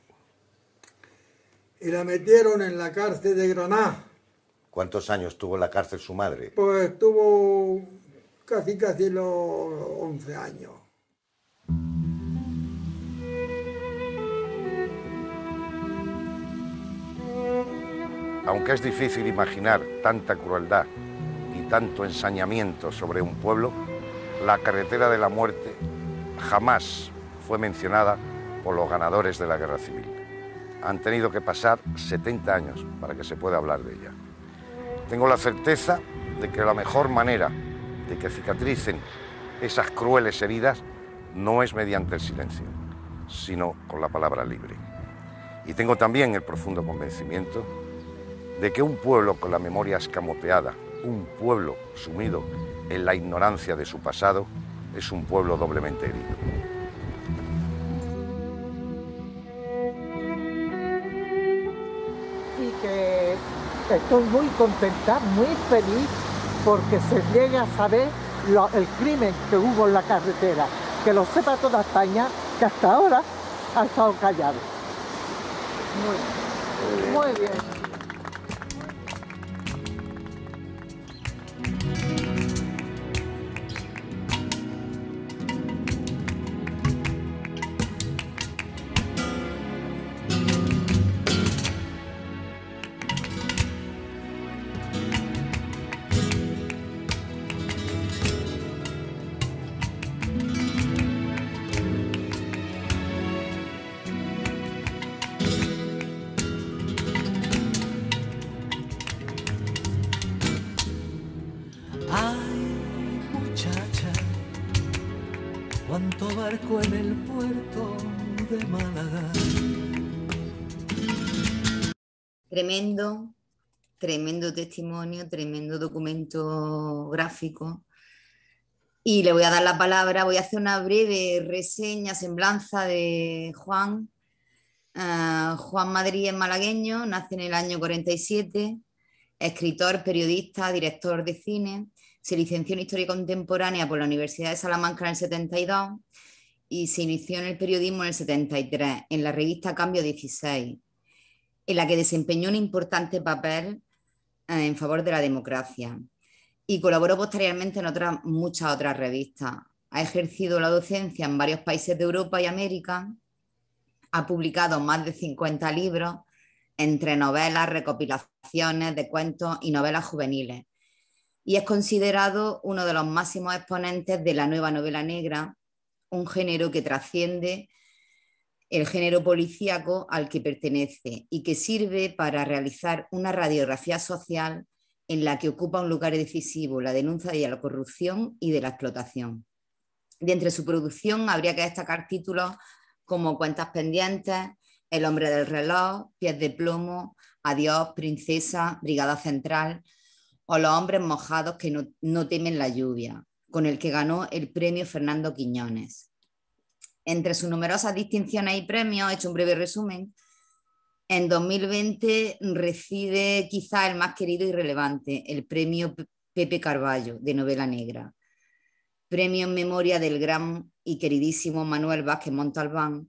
Y la metieron en la cárcel de Granada.
¿Cuántos años tuvo en la cárcel su madre?
Pues estuvo casi, casi los once años.
Aunque es difícil imaginar tanta crueldad y tanto ensañamiento sobre un pueblo, la carretera de la muerte jamás fue mencionada por los ganadores de la Guerra Civil. Han tenido que pasar setenta años para que se pueda hablar de ella. Tengo la certeza de que la mejor manera de que cicatricen esas crueles heridas no es mediante el silencio, sino con la palabra libre. Y tengo también el profundo convencimiento de que un pueblo con la memoria escamoteada, un pueblo sumido en la ignorancia de su pasado, es un pueblo doblemente herido.
Y que estoy muy contenta, muy feliz, porque se llegue a saber lo, el crimen que hubo en la carretera, que lo sepa toda España, que hasta ahora ha estado callado. Muy, muy bien.
Cuánto barco en el puerto de Málaga.
Tremendo, tremendo testimonio, tremendo documento gráfico. Y le voy a dar la palabra, voy a hacer una breve reseña, semblanza de Juan. Uh, Juan Madrid es malagueño, nace en el año cuarenta y siete, escritor, periodista, director de cine. Se licenció en Historia Contemporánea por la Universidad de Salamanca en el setenta y dos y se inició en el periodismo en el setenta y tres, en la revista Cambio dieciséis, en la que desempeñó un importante papel eh, en favor de la democracia. Y colaboró posteriormente en otras, muchas otras revistas. Ha ejercido la docencia en varios países de Europa y América. Ha publicado más de cincuenta libros, entre novelas, recopilaciones de cuentos y novelas juveniles. Y es considerado uno de los máximos exponentes de la nueva novela negra, un género que trasciende el género policíaco al que pertenece y que sirve para realizar una radiografía social en la que ocupa un lugar decisivo la denuncia de la corrupción y de la explotación. De entre su producción habría que destacar títulos como Cuentas pendientes, El hombre del reloj, Pies de plomo, Adiós, princesa, Brigada central, o Los hombres mojados que no, no temen la lluvia, con el que ganó el premio Fernando Quiñones. Entre sus numerosas distinciones y premios, he hecho un breve resumen, en dos mil veinte recibe quizá el más querido y relevante, el premio Pepe Carballo de novela negra, premio en memoria del gran y queridísimo Manuel Vázquez Montalbán,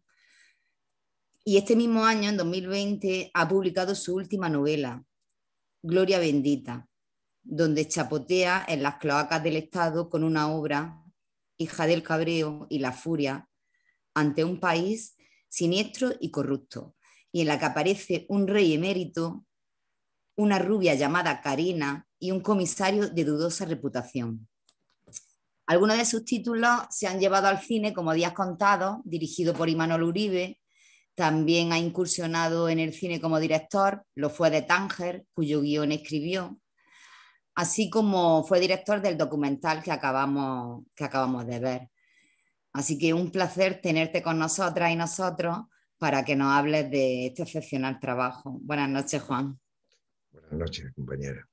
y este mismo año, en dos mil veinte, ha publicado su última novela, Gloria bendita, donde chapotea en las cloacas del Estado con una obra, Hija del cabreo y la furia, ante un país siniestro y corrupto, y en la que aparece un rey emérito, una rubia llamada Karina y un comisario de dudosa reputación. Algunos de sus títulos se han llevado al cine, como Días contados, dirigido por Imanol Uribe. También ha incursionado en el cine como director, lo fue de Tánger, cuyo guión escribió, así como fue director del documental que acabamos, que acabamos de ver. Así que un placer tenerte con nosotras y nosotros para que nos hables de este excepcional trabajo. Buenas noches, Juan.
Buenas noches, compañera.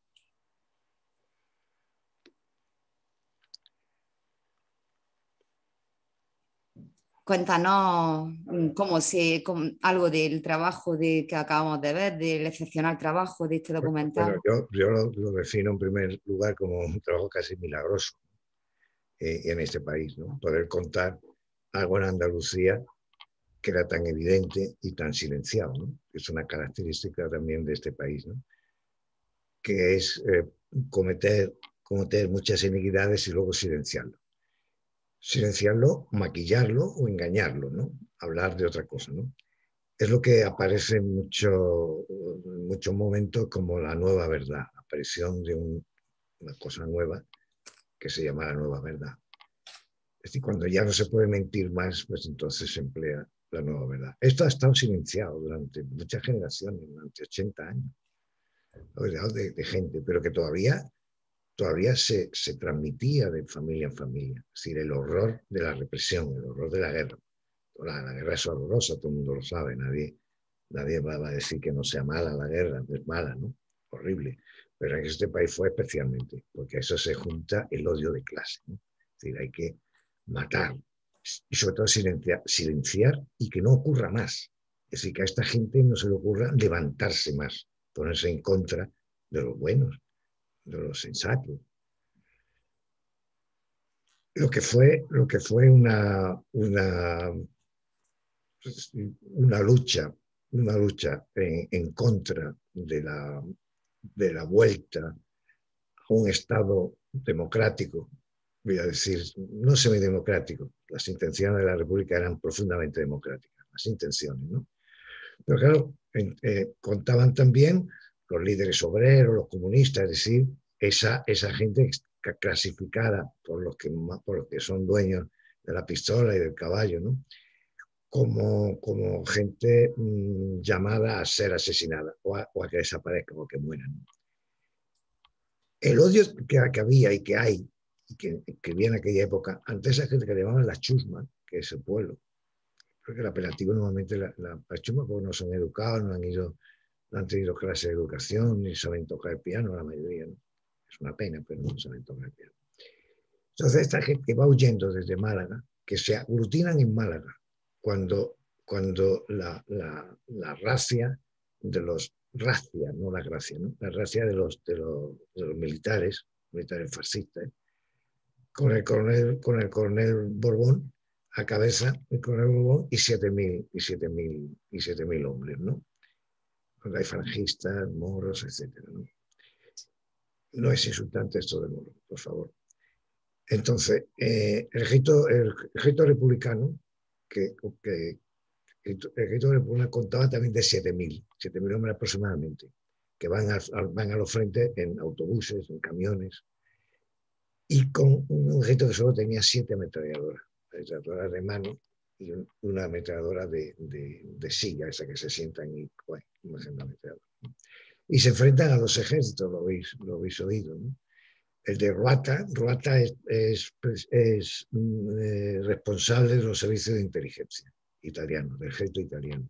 Cuéntanos cómo se, cómo, algo del trabajo de, que acabamos de ver, del excepcional trabajo de este documental.
Bueno, yo, yo lo, lo defino en primer lugar como un trabajo casi milagroso eh, en este país, ¿no? Poder contar algo en Andalucía que era tan evidente y tan silenciado, ¿no? Es una característica también de este país, ¿no? Que es eh, cometer, cometer muchas iniquidades y luego silenciarlo. Silenciarlo, maquillarlo o engañarlo, ¿no? Hablar de otra cosa, ¿no? Es lo que aparece en mucho, muchos momentos como la nueva verdad, la aparición de un, una cosa nueva que se llama la nueva verdad. Es decir, cuando ya no se puede mentir más, pues entonces se emplea la nueva verdad. Esto ha estado silenciado durante muchas generaciones, durante ochenta años, de, de gente, pero que todavía todavía se, se transmitía de familia en familia. Es decir, el horror de la represión, el horror de la guerra. La, la guerra es horrorosa, todo el mundo lo sabe, nadie, nadie va a decir que no sea mala la guerra, es mala, ¿no? Horrible. Pero en este país fue especialmente, porque a eso se junta el odio de clase, ¿no? Es decir, hay que matar y sobre todo silenciar, silenciar y que no ocurra más. Es decir, que a esta gente no se le ocurra levantarse más, ponerse en contra de los buenos, de los sensatos. Lo que fue, lo que fue una, una, una lucha, una lucha en, en contra de la, de la vuelta a un Estado democrático, voy a decir, no semidemocrático. Las intenciones de la República eran profundamente democráticas, las intenciones, ¿no? Pero claro, eh, contaban también los líderes obreros, los comunistas, es decir, esa, esa gente clasificada por los, que, por los que son dueños de la pistola y del caballo, ¿no? Como, como gente mmm, llamada a ser asesinada o a, o a que desaparezcan o que mueran. El odio que, que había y que hay, y que, que había en aquella época, ante esa gente que le llamaban la chusma, que es el pueblo, porque el apelativo normalmente, la, la, la chusma, porque no son educados, no han ido, no han tenido clase de educación, ni saben tocar el piano, la mayoría, ¿no? Es una pena, pero no saben tocar el piano. Entonces, esta gente que va huyendo desde Málaga, que se aglutinan en Málaga, cuando, cuando la, la, la racia de los, racia, no la gracia, ¿no? La racia de los, de los, de los militares, militares fascistas, con el coronel, con el coronel Borbón a cabeza, el coronel Borbón y siete mil y siete mil y siete mil hombres, ¿no? Donde hay franjistas, moros, etcétera, ¿no? No es insultante esto de moro, por favor. Entonces, eh, el, ejército, el ejército republicano, que, que el ejército republicano contaba también de siete mil hombres aproximadamente, que van a, van a los frentes en autobuses, en camiones, y con un ejército que solo tenía siete ametralladoras, ametralladoras de mano y un, una ametralladora de, de, de silla, esa que se sientan y, bueno, no es una ametralladora. Y se enfrentan a los ejércitos, lo habéis, lo habéis oído, ¿no? El de Ruata, Ruata es, es, es eh, responsable de los servicios de inteligencia italianos, del ejército italiano.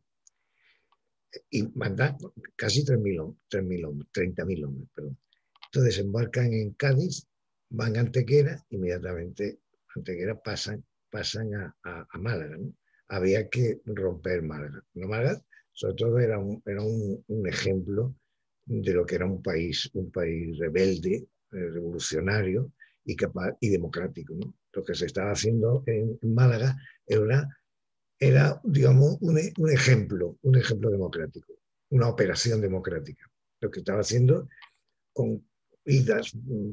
Y manda casi tres mil hombres, treinta mil hombres, perdón. Entonces embarcan en Cádiz, van a Antequera, inmediatamente Antequera pasan, pasan a, a, a Málaga, ¿no? Había que romper Málaga. ¿No? Málaga, sobre todo, era, un, era un, un ejemplo de lo que era un país, un país rebelde, revolucionario y, capaz, y democrático, ¿no? Lo que se estaba haciendo en, en Málaga era, era digamos, un, un ejemplo, un ejemplo democrático, una operación democrática. Lo que estaba haciendo con idas,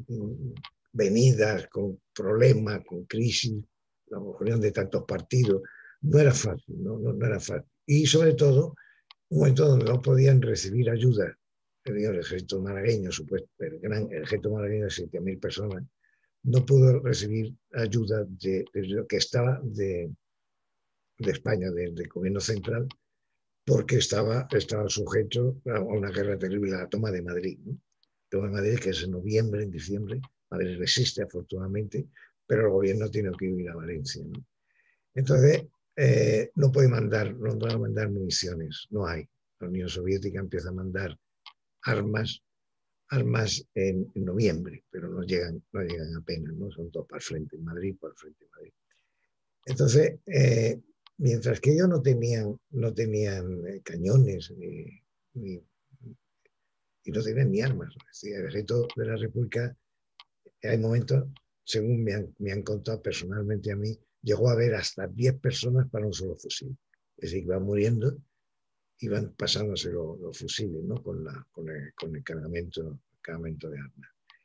venidas, con problemas, con crisis, la unión de tantos partidos, no era fácil, ¿no? No, no era fácil. Y sobre todo, un momento donde no podían recibir ayuda. El ejército malagueño, supuesto, el gran el ejército malagueño de siete mil personas, no pudo recibir ayuda de, de lo que estaba de, de España, de, del gobierno central, porque estaba, estaba sujeto a una guerra terrible, a la toma de Madrid, ¿no? Toma de Madrid, que es en noviembre, en diciembre. Madrid resiste, afortunadamente, pero el gobierno tiene que ir a Valencia, ¿no? Entonces, eh, no puede mandar, no puede mandar municiones, no hay. La Unión Soviética empieza a mandar armas, armas en, en noviembre, pero no llegan, no llegan apenas, ¿no? Son todos para el frente en Madrid, para el frente en Madrid. Entonces, eh, mientras que ellos no tenían, no tenían eh, cañones ni, ni, y no tenían ni armas, es decir, el ejército de la República, hay momentos, según me han, me han contado personalmente a mí, llegó a haber hasta diez personas para un solo fusil. Es decir, iban muriendo, iban pasándose los, los fusiles, ¿no? Con, la, con, el, con el cargamento, cargamento de armas.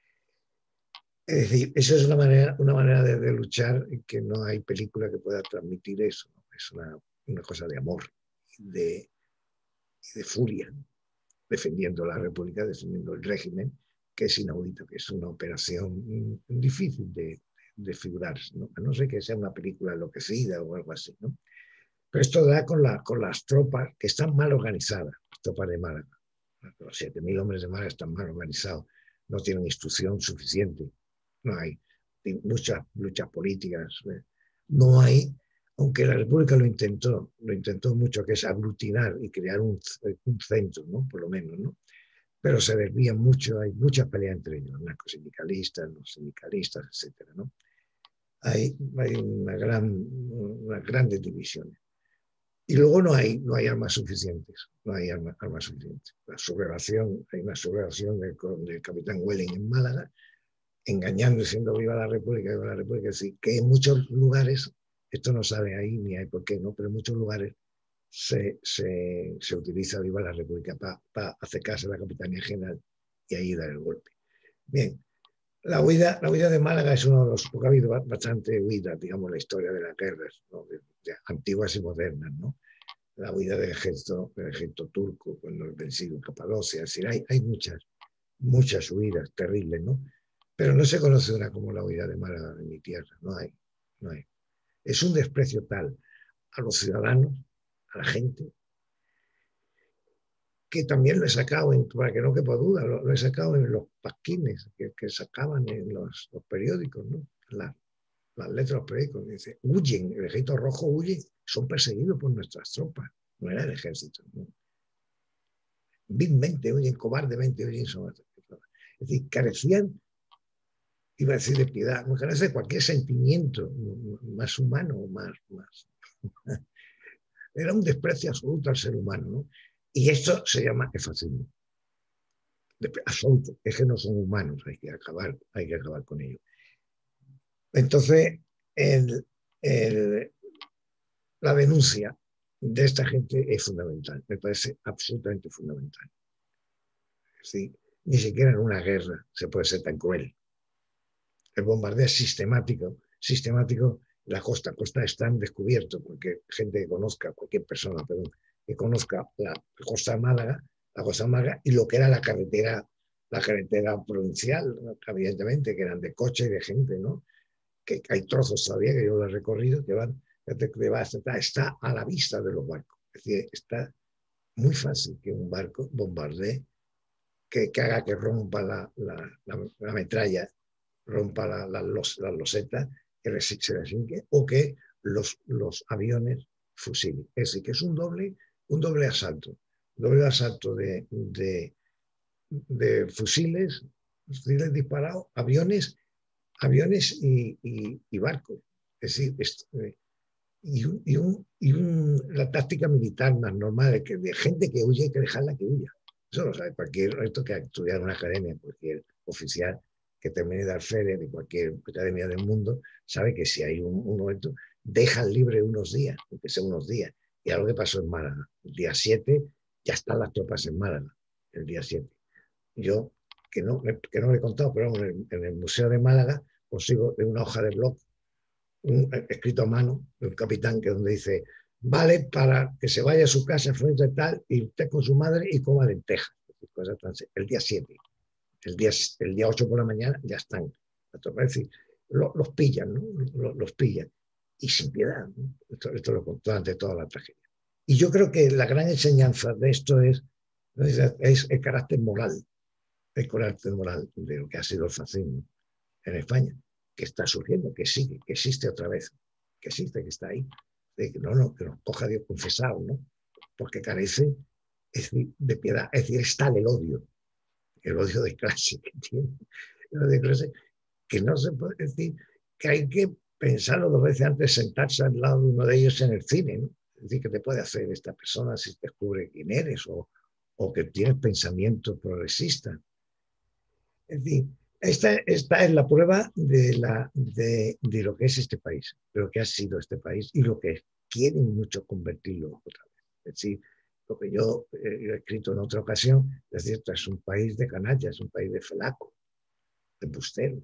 Es decir, esa es una manera, una manera de, de luchar que no hay película que pueda transmitir eso, ¿no? Es una, una cosa de amor, de, de furia, defendiendo la República, defendiendo el régimen, que es inaudito, que es una operación difícil de, de figurarse, ¿no? A no ser que sea una película enloquecida o algo así, ¿no? Pero esto da con, la, con las tropas que están mal organizadas, las tropas de Málaga. Los siete mil hombres de Málaga están mal organizados. no tienen instrucción suficiente, no hay muchas luchas políticas, no hay, aunque la República lo intentó, lo intentó mucho, que es aglutinar y crear un, un centro, ¿no? Por lo menos, ¿no? Pero se desvían mucho, hay muchas peleas entre ellos, narcosindicalistas, los sindicalistas, etcétera, ¿no? Hay, hay una gran, unas grandes divisiones. Y luego no hay, no hay armas suficientes, no hay armas, armas suficientes. La sublevación, hay una sublevación del, del capitán Welling en Málaga, engañando, diciendo viva la República, viva la República. Es decir, que en muchos lugares, esto no sale ahí ni hay por qué, ¿no? Pero en muchos lugares se, se, se utiliza viva la República para pa acercarse a la Capitanía General y ahí dar el golpe. Bien, la huida, la huida de Málaga es uno de los, porque ha habido bastante huida, digamos, la historia de las guerras, ¿no? de, de antiguas y modernas, ¿no? La huida del ejército, del ejército turco, cuando es vencido en Capadocia, es decir, hay, hay muchas, muchas huidas terribles, ¿no? Pero no se conoce una como la huida de Málaga de mi tierra, no hay, no hay. Es un desprecio tal a los ciudadanos, a la gente, que también lo he sacado, en, para que no quepa duda, lo, lo he sacado en los pasquines que, que sacaban en los, los periódicos, ¿no? La, las letras de los periódicos, dice, huyen, el ejército rojo huye, son perseguidos por nuestras tropas, no era el ejército, ¿no? Vilmente huyen, cobardemente huyen, son nuestras tropas. Es decir, carecían, iba a decir de piedad, no carece de cualquier sentimiento más humano, más, más. Era un desprecio absoluto al ser humano, ¿no? Y esto se llama el fascismo. Absoluto, es que no son humanos, hay que acabar, hay que acabar con ellos. Entonces, el, el, la denuncia de esta gente es fundamental, me parece absolutamente fundamental. ¿Sí? Ni siquiera en una guerra se puede ser tan cruel. El bombardeo es sistemático, sistemático. La costa, costa está en descubierto, porque gente que conozca, cualquier persona, perdón, que conozca la costa de Málaga, la costa de Málaga y lo que era la carretera, la carretera provincial, ¿no? Evidentemente, que eran de coche y de gente, ¿no? Que hay trozos todavía que yo lo he recorrido, que van, que va, está, está a la vista de los barcos. Es decir, está muy fácil que un barco bombardee, que, que haga que rompa la, la, la, la metralla, rompa la, la, los, la loseta, que se desinque, o que los, los aviones fusilen. Es decir, que es un doble, un doble asalto. Un doble asalto de, de, de fusiles, fusiles disparados, aviones, aviones y, y, y barcos. Es decir, es, y, un, y, un, y un, la táctica militar más normal de, que, de gente que huye hay que dejarla que huya. Eso lo sabe cualquier, esto que ha estudiado en una academia, cualquier oficial que termine de dar fe de cualquier academia del mundo, sabe que si hay un, un momento, dejan libre unos días, aunque sea unos días. Y algo que pasó en Málaga. El día siete ya están las tropas en Málaga, el día siete. Yo, que no, que no le he contado, pero en el, en el Museo de Málaga consigo de una hoja de blog, un escrito a mano de un capitán que donde dice, vale para que se vaya a su casa frente a tal y esté con su madre y coma lentejas. El día siete. El día, el día ocho por la mañana ya están. Es decir, lo, los pillan, ¿no? Los, los pillan. Y sin piedad, ¿no? Esto, esto lo contó ante toda la tragedia. Y yo creo que la gran enseñanza de esto es, es el carácter moral, el carácter moral de lo que ha sido el fascismo en España, que está surgiendo, que sigue, que existe otra vez, que existe, que está ahí. De que no, no, que nos coja Dios confesado, ¿no? Porque carece es decir, de piedad, es decir, está el odio. El odio de clase que tiene, el odio de clase, que no se puede decir, que hay que pensarlo dos veces antes de sentarse al lado de uno de ellos en el cine, ¿no? Es decir, ¿qué te puede hacer esta persona si descubre quién eres o, o que tienes pensamiento progresista? Es decir, esta, esta es la prueba de, la, de, de lo que es este país, de lo que ha sido este país y lo que quieren mucho convertirlo otra vez. Es decir, lo que yo he escrito en otra ocasión, es cierto, es un país de canallas, es un país de felacos, de embusteros,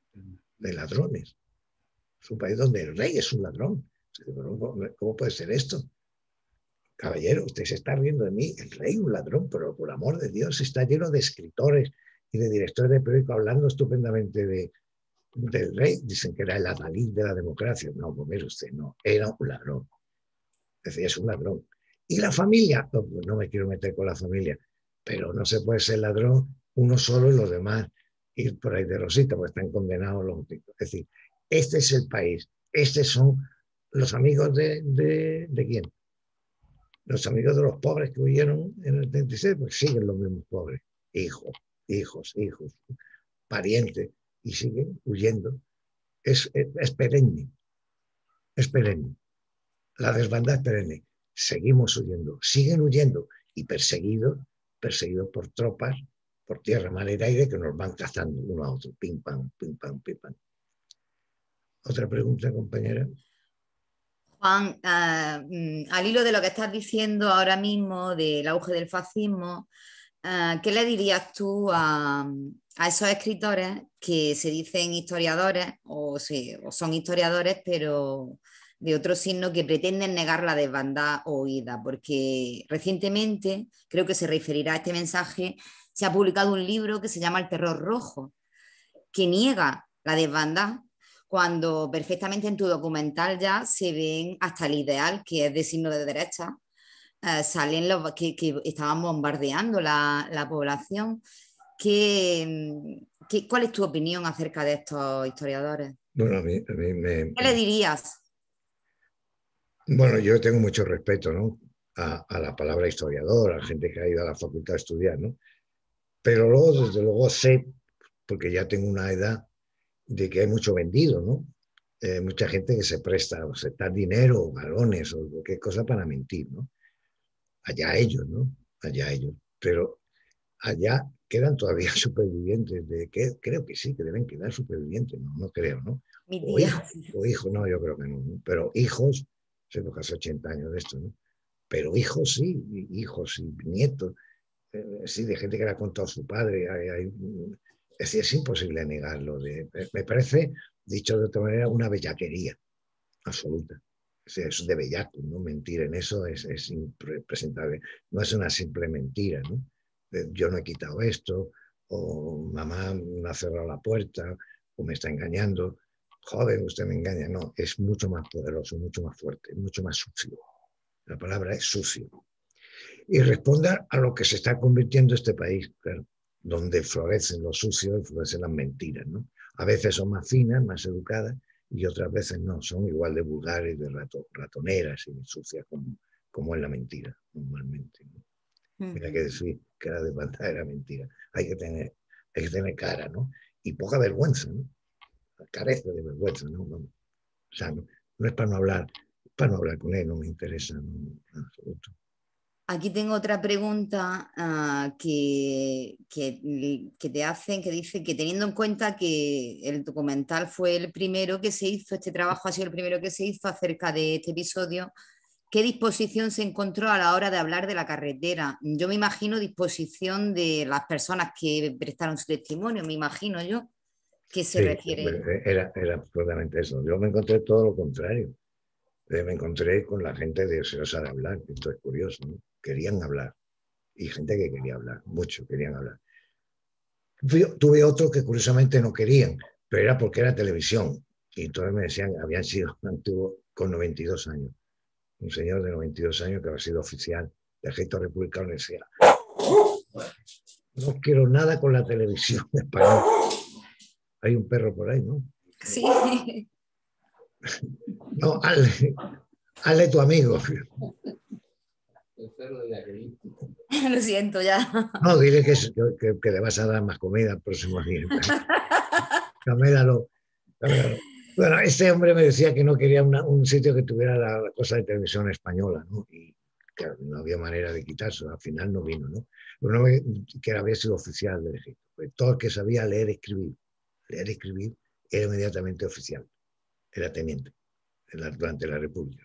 de ladrones. Es un país donde el rey es un ladrón. ¿Cómo puede ser esto? Caballero, usted se está riendo de mí, el rey un ladrón, pero por amor de Dios está lleno de escritores y de directores de periódico hablando estupendamente de, del rey. Dicen que era el adalid de la democracia. No, pues mire usted, no, era un ladrón. Es decir, es un ladrón. ¿Y la familia? No, pues no me quiero meter con la familia, pero no se puede ser ladrón uno solo y los demás ir por ahí de rosita, porque están condenados los... Es decir, este es el país, estos son los amigos de, de, ¿de quién? Los amigos de los pobres que huyeron en el setenta y seis, pues siguen los mismos pobres, hijos, hijos, hijos, parientes, y siguen huyendo. Es, es, es perenne, es perenne. La desbandada es perenne. Seguimos huyendo, siguen huyendo y perseguidos, perseguidos por tropas, por tierra, mar y aire, que nos van cazando uno a otro, pim, pam, pim, pam, pim, pam. ¿Otra pregunta, compañera?
Juan, uh, al hilo de lo que estás diciendo ahora mismo del auge del fascismo, uh, ¿qué le dirías tú a, a esos escritores que se dicen historiadores o, sí, o son historiadores, pero de otro signo, que pretenden negar la desbandada o huida? Porque recientemente, creo que se referirá a este mensaje, se ha publicado un libro que se llama El terror rojo, que niega la desbandada, cuando perfectamente en tu documental ya se ven hasta el ideal, que es de signo de derecha, eh, salen los que, que estaban bombardeando la, la población. ¿Qué, qué, ¿Cuál es tu opinión acerca de estos historiadores?
Bueno, a mí, a mí me...
¿Qué le dirías?
Bueno, yo tengo mucho respeto, ¿no?, a, a la palabra historiador, a la gente que ha ido a la facultad a estudiar, ¿no? Pero luego, desde luego, sé, porque ya tengo una edad, de que hay mucho vendido, ¿no? Eh, mucha gente que se presta, o se da dinero, o galones, o cualquier cosa para mentir, ¿no? Allá ellos, ¿no? Allá ellos. Pero allá quedan todavía supervivientes, de que creo que sí, que deben quedar supervivientes, no, no creo, ¿no?
Mi
o, hijos, o hijos, no, yo creo que no, ¿no? Pero hijos, se nos hace ochenta años de esto, ¿no? Pero hijos sí, hijos y nietos, eh, sí, de gente que le ha contado su padre, hay, hay, es decir, es imposible negarlo. De, me parece, dicho de otra manera, una bellaquería absoluta. O sea, es de bellaco, ¿no? Mentir en eso es, es impresentable. No es una simple mentira, ¿no? Yo no he quitado esto, o mamá me ha cerrado la puerta, o me está engañando. Joder, usted me engaña. No, es mucho más poderoso, mucho más fuerte, mucho más sucio. La palabra es sucio. Y responda a lo que se está convirtiendo este país, claro, donde florecen los sucios y florecen las mentiras, ¿no? A veces son más finas, más educadas, y otras veces no, son igual de vulgares, de rato, ratoneras y sucias como, como es la mentira, normalmente, ¿no? Uh-huh. Mira que decir que la desbandada era mentira. Hay que tener, hay que tener cara, ¿no? Y poca vergüenza, ¿no? Carece de vergüenza, ¿no? O sea, no, no es para no hablar, para no hablar con él, no me interesa, no, en absoluto.
Aquí tengo otra pregunta uh, que, que, que te hacen, que dice que teniendo en cuenta que el documental fue el primero que se hizo, este trabajo ha sido el primero que se hizo acerca de este episodio, ¿qué disposición se encontró a la hora de hablar de la carretera? Yo me imagino disposición de las personas que prestaron su testimonio, me imagino yo, que se
sí,
refiere...
Era, era absolutamente eso. Yo me encontré todo lo contrario. Me encontré con la gente deseosa de hablar, esto es curioso, ¿no? Querían hablar, y gente que quería hablar, mucho querían hablar. Yo, tuve otros que curiosamente no querían, pero era porque era televisión, y entonces me decían, habían sido antiguos con noventa y dos años, un señor de noventa y dos años que había sido oficial del ejército republicano, y decía, no quiero nada con la televisión española. Hay un perro por ahí, ¿no?
Sí.
No, hazle, hazle tu amigo.
Lo siento ya.
No, dile que, que, que le vas a dar más comida el próximo día. Camélalo, camélalo. Bueno, este hombre me decía que no quería una, un sitio que tuviera la, la cosa de televisión española, ¿no? Y claro, no había manera de quitarse, al final no vino, ¿no? Uno que había sido oficial del ejército. Todo el que sabía leer y escribir, leer y escribir, era inmediatamente oficial, era teniente durante la República.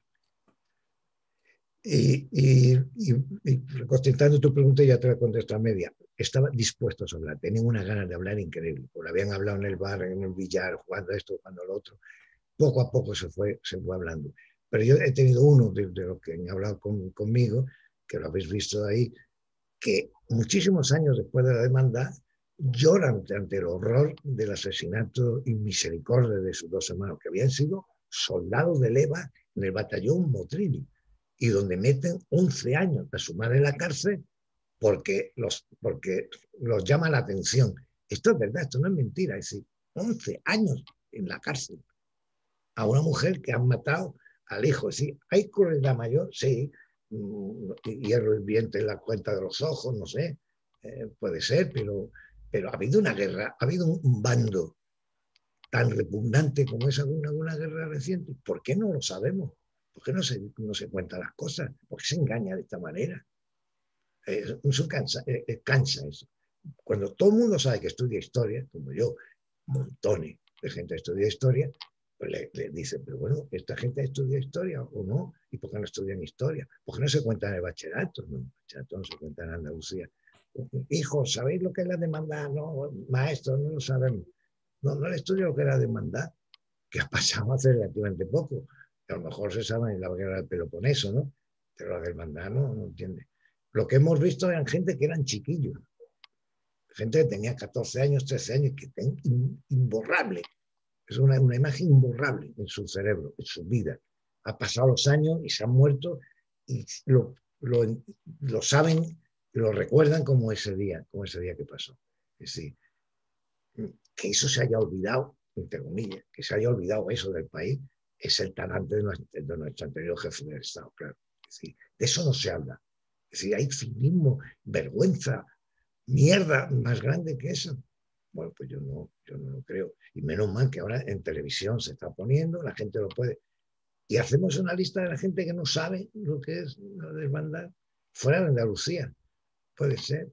Y, y, y, y contestando tu pregunta, ya te voy a contestar media. Estaban dispuestos a hablar, tenían una ganas de hablar increíble, porque habían hablado en el bar, en el billar, jugando esto, jugando lo otro. Poco a poco se fue, se fue hablando. Pero yo he tenido uno de, de los que han hablado con, conmigo, que lo habéis visto ahí, que muchísimos años después de la demanda lloran ante el horror del asesinato y misericordia de sus dos hermanos, que habían sido soldados de leva en el batallón Motrili, y donde meten once años a su madre en la cárcel porque los, porque los llama la atención Esto es verdad, esto no es mentira. Es decir, once años en la cárcel a una mujer que han matado al hijo. Es decir, ¿hay crueldad mayor? Sí. Hierro hirviente en la cuenta de los ojos, no sé. Eh, puede ser, pero, pero ha habido una guerra, ha habido un, un bando tan repugnante como esa de una, una guerra reciente. ¿Por qué no lo sabemos? ¿Por qué no se, no se cuentan las cosas? ¿Por qué se engaña de esta manera? Eh, eso cansa, eh, cansa eso. Cuando todo el mundo sabe que estudia historia, como yo, montones de gente que estudia historia, pues le, le dicen, pero bueno, ¿esta gente estudia historia o no? ¿Y por qué no estudian historia? ¿Por qué no se cuenta en el bachillerato? No, en el bachillerato no se cuenta en Andalucía. Hijos, ¿sabéis lo que es la demanda? No, maestros, no lo sabemos. No, no le estudio lo que era demandar, que ha pasado hace relativamente poco. A lo mejor se sabe en la guerra del Peloponeso, ¿no? Pero la demandar no, no entiende. Lo que hemos visto eran gente que eran chiquillos. Gente que tenía catorce años, trece años, que ten, imborrable. Es una, una imagen imborrable en su cerebro, en su vida. Ha pasado los años y se han muerto y lo, lo, lo saben, lo recuerdan como ese día, como ese día que pasó. Es decir, que eso se haya olvidado, entre comillas, que se haya olvidado eso del país, es el talante de nuestro, de nuestro anterior jefe del Estado, claro. Es decir, de eso no se habla. Es decir, hay cinismo, vergüenza, mierda más grande que eso. Bueno, pues yo no, yo no lo creo. Y menos mal que ahora en televisión se está poniendo, la gente lo puede. Y hacemos una lista de la gente que no sabe lo que es la desbandada fuera de Andalucía. Puede ser.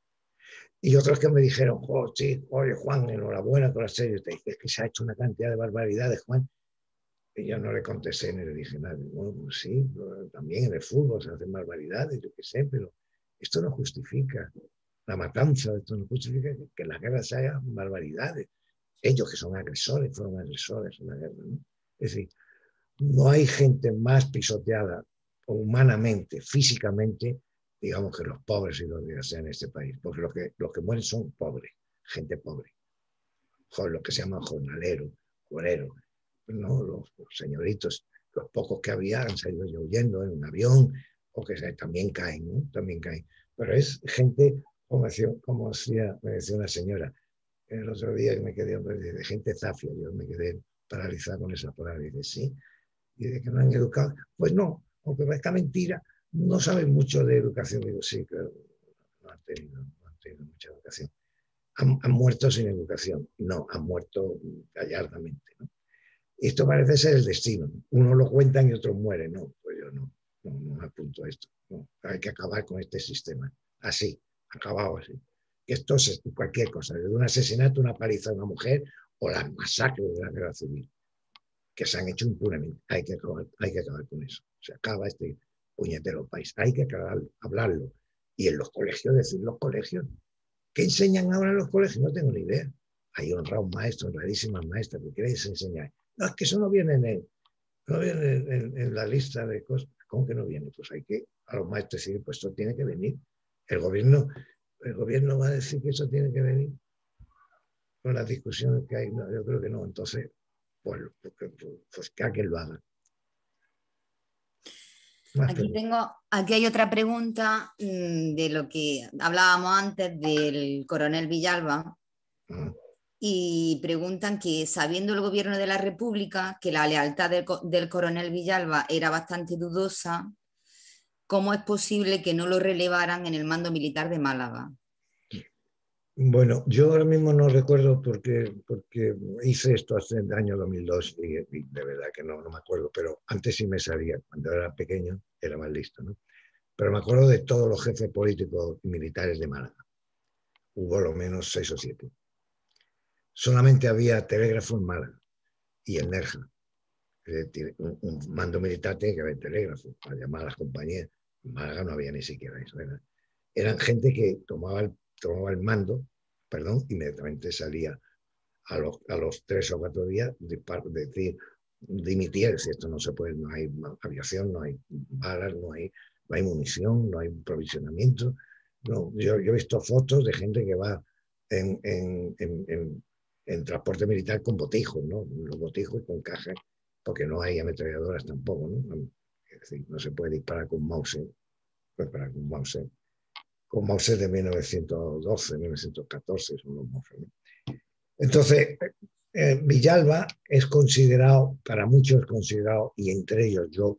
Y otros que me dijeron, oh, sí, oye, Juan, enhorabuena con la serie. Te dije, es que se ha hecho una cantidad de barbaridades, Juan. Y yo no le contesté ni le dije nada. Bueno, pues sí, también en el fútbol se hacen barbaridades, yo qué sé, pero esto no justifica la matanza, esto no justifica que en la guerra se hagan barbaridades. Ellos que son agresores, fueron agresores en la guerra, ¿no? Es decir, no hay gente más pisoteada humanamente, físicamente, digamos, que los pobres y los que en este país, porque los que, los que mueren son pobres, gente pobre, los que se llaman jornaleros, cuereros, ¿no? Los, los señoritos, los pocos que había han salido huyendo en un avión, o que también caen, ¿no? También caen. Pero es gente, como decía, como decía, me decía una señora el otro día, que me quedé, de gente zafia, yo me quedé paralizado con esa palabra, y dice, sí, y de que no han educado, pues no, aunque parezca mentira, no saben mucho de educación. Digo, sí, pero no han tenido, no han tenido mucha educación. Han, han muerto sin educación, no, han muerto gallardamente, ¿no? Esto parece ser el destino. Unos lo cuentan y otros mueren. No, pues yo no, no, no me apunto a esto. No, hay que acabar con este sistema. Así, acabado así. Que esto es cualquier cosa, desde un asesinato, una paliza a una mujer o las masacres de la guerra civil, que se han hecho impunemente. Hay que acabar, hay que acabar con eso. Se acaba este puñetero país. Hay que acabar, hablarlo. Y en los colegios, decir los colegios. ¿Qué enseñan ahora en los colegios? No tengo ni idea. Hay honrados maestros, honradísimas maestras que queréis enseñar. No, es que eso no viene en, el, no viene en, en, en la lista de cosas. ¿Cómo que no viene? Pues hay que, a los maestros decir, pues esto tiene que venir. El gobierno, el gobierno va a decir que eso tiene que venir. Con las discusiones que hay, no, yo creo que no. Entonces, pues, pues, pues que alguien lo haga. Más
Aquí, tengo, aquí hay otra pregunta mmm, de lo que hablábamos antes del coronel Villalba. Uh-huh. Y preguntan que, sabiendo el gobierno de la República que la lealtad del, del coronel Villalba era bastante dudosa, ¿cómo es posible que no lo relevaran en el mando militar de Málaga?
Bueno, yo ahora mismo no recuerdo porque, porque hice esto hace el año dos mil dos y, y de verdad que no, no me acuerdo, pero antes sí me salía, cuando era pequeño era más listo, ¿no? Pero me acuerdo de todos los jefes políticos y militares de Málaga. Hubo lo menos seis o siete. Solamente había telégrafo en Málaga y en Nerja. Un, un mando militar tiene que haber telégrafo para llamar a las compañías. En Málaga no había ni siquiera eso. Era, eran gente que tomaba el, tomaba el mando, perdón, inmediatamente salía a los, a los tres o cuatro días de, de decir, dimitir, si esto no se puede, no hay aviación, no hay balas, no hay, no hay munición, no hay provisionamiento. No, yo, yo he visto fotos de gente que va en, en, en, en en transporte militar con botijos, ¿no? Los botijos y con cajas, porque no hay ametralladoras tampoco, ¿no? Es decir, no se puede disparar con Mauser, disparar con Mauser. con Mosés de mil novecientos doce, mil novecientos catorce, son los monjes, ¿no? Entonces, eh, Villalba es considerado, para muchos es considerado, y entre ellos yo,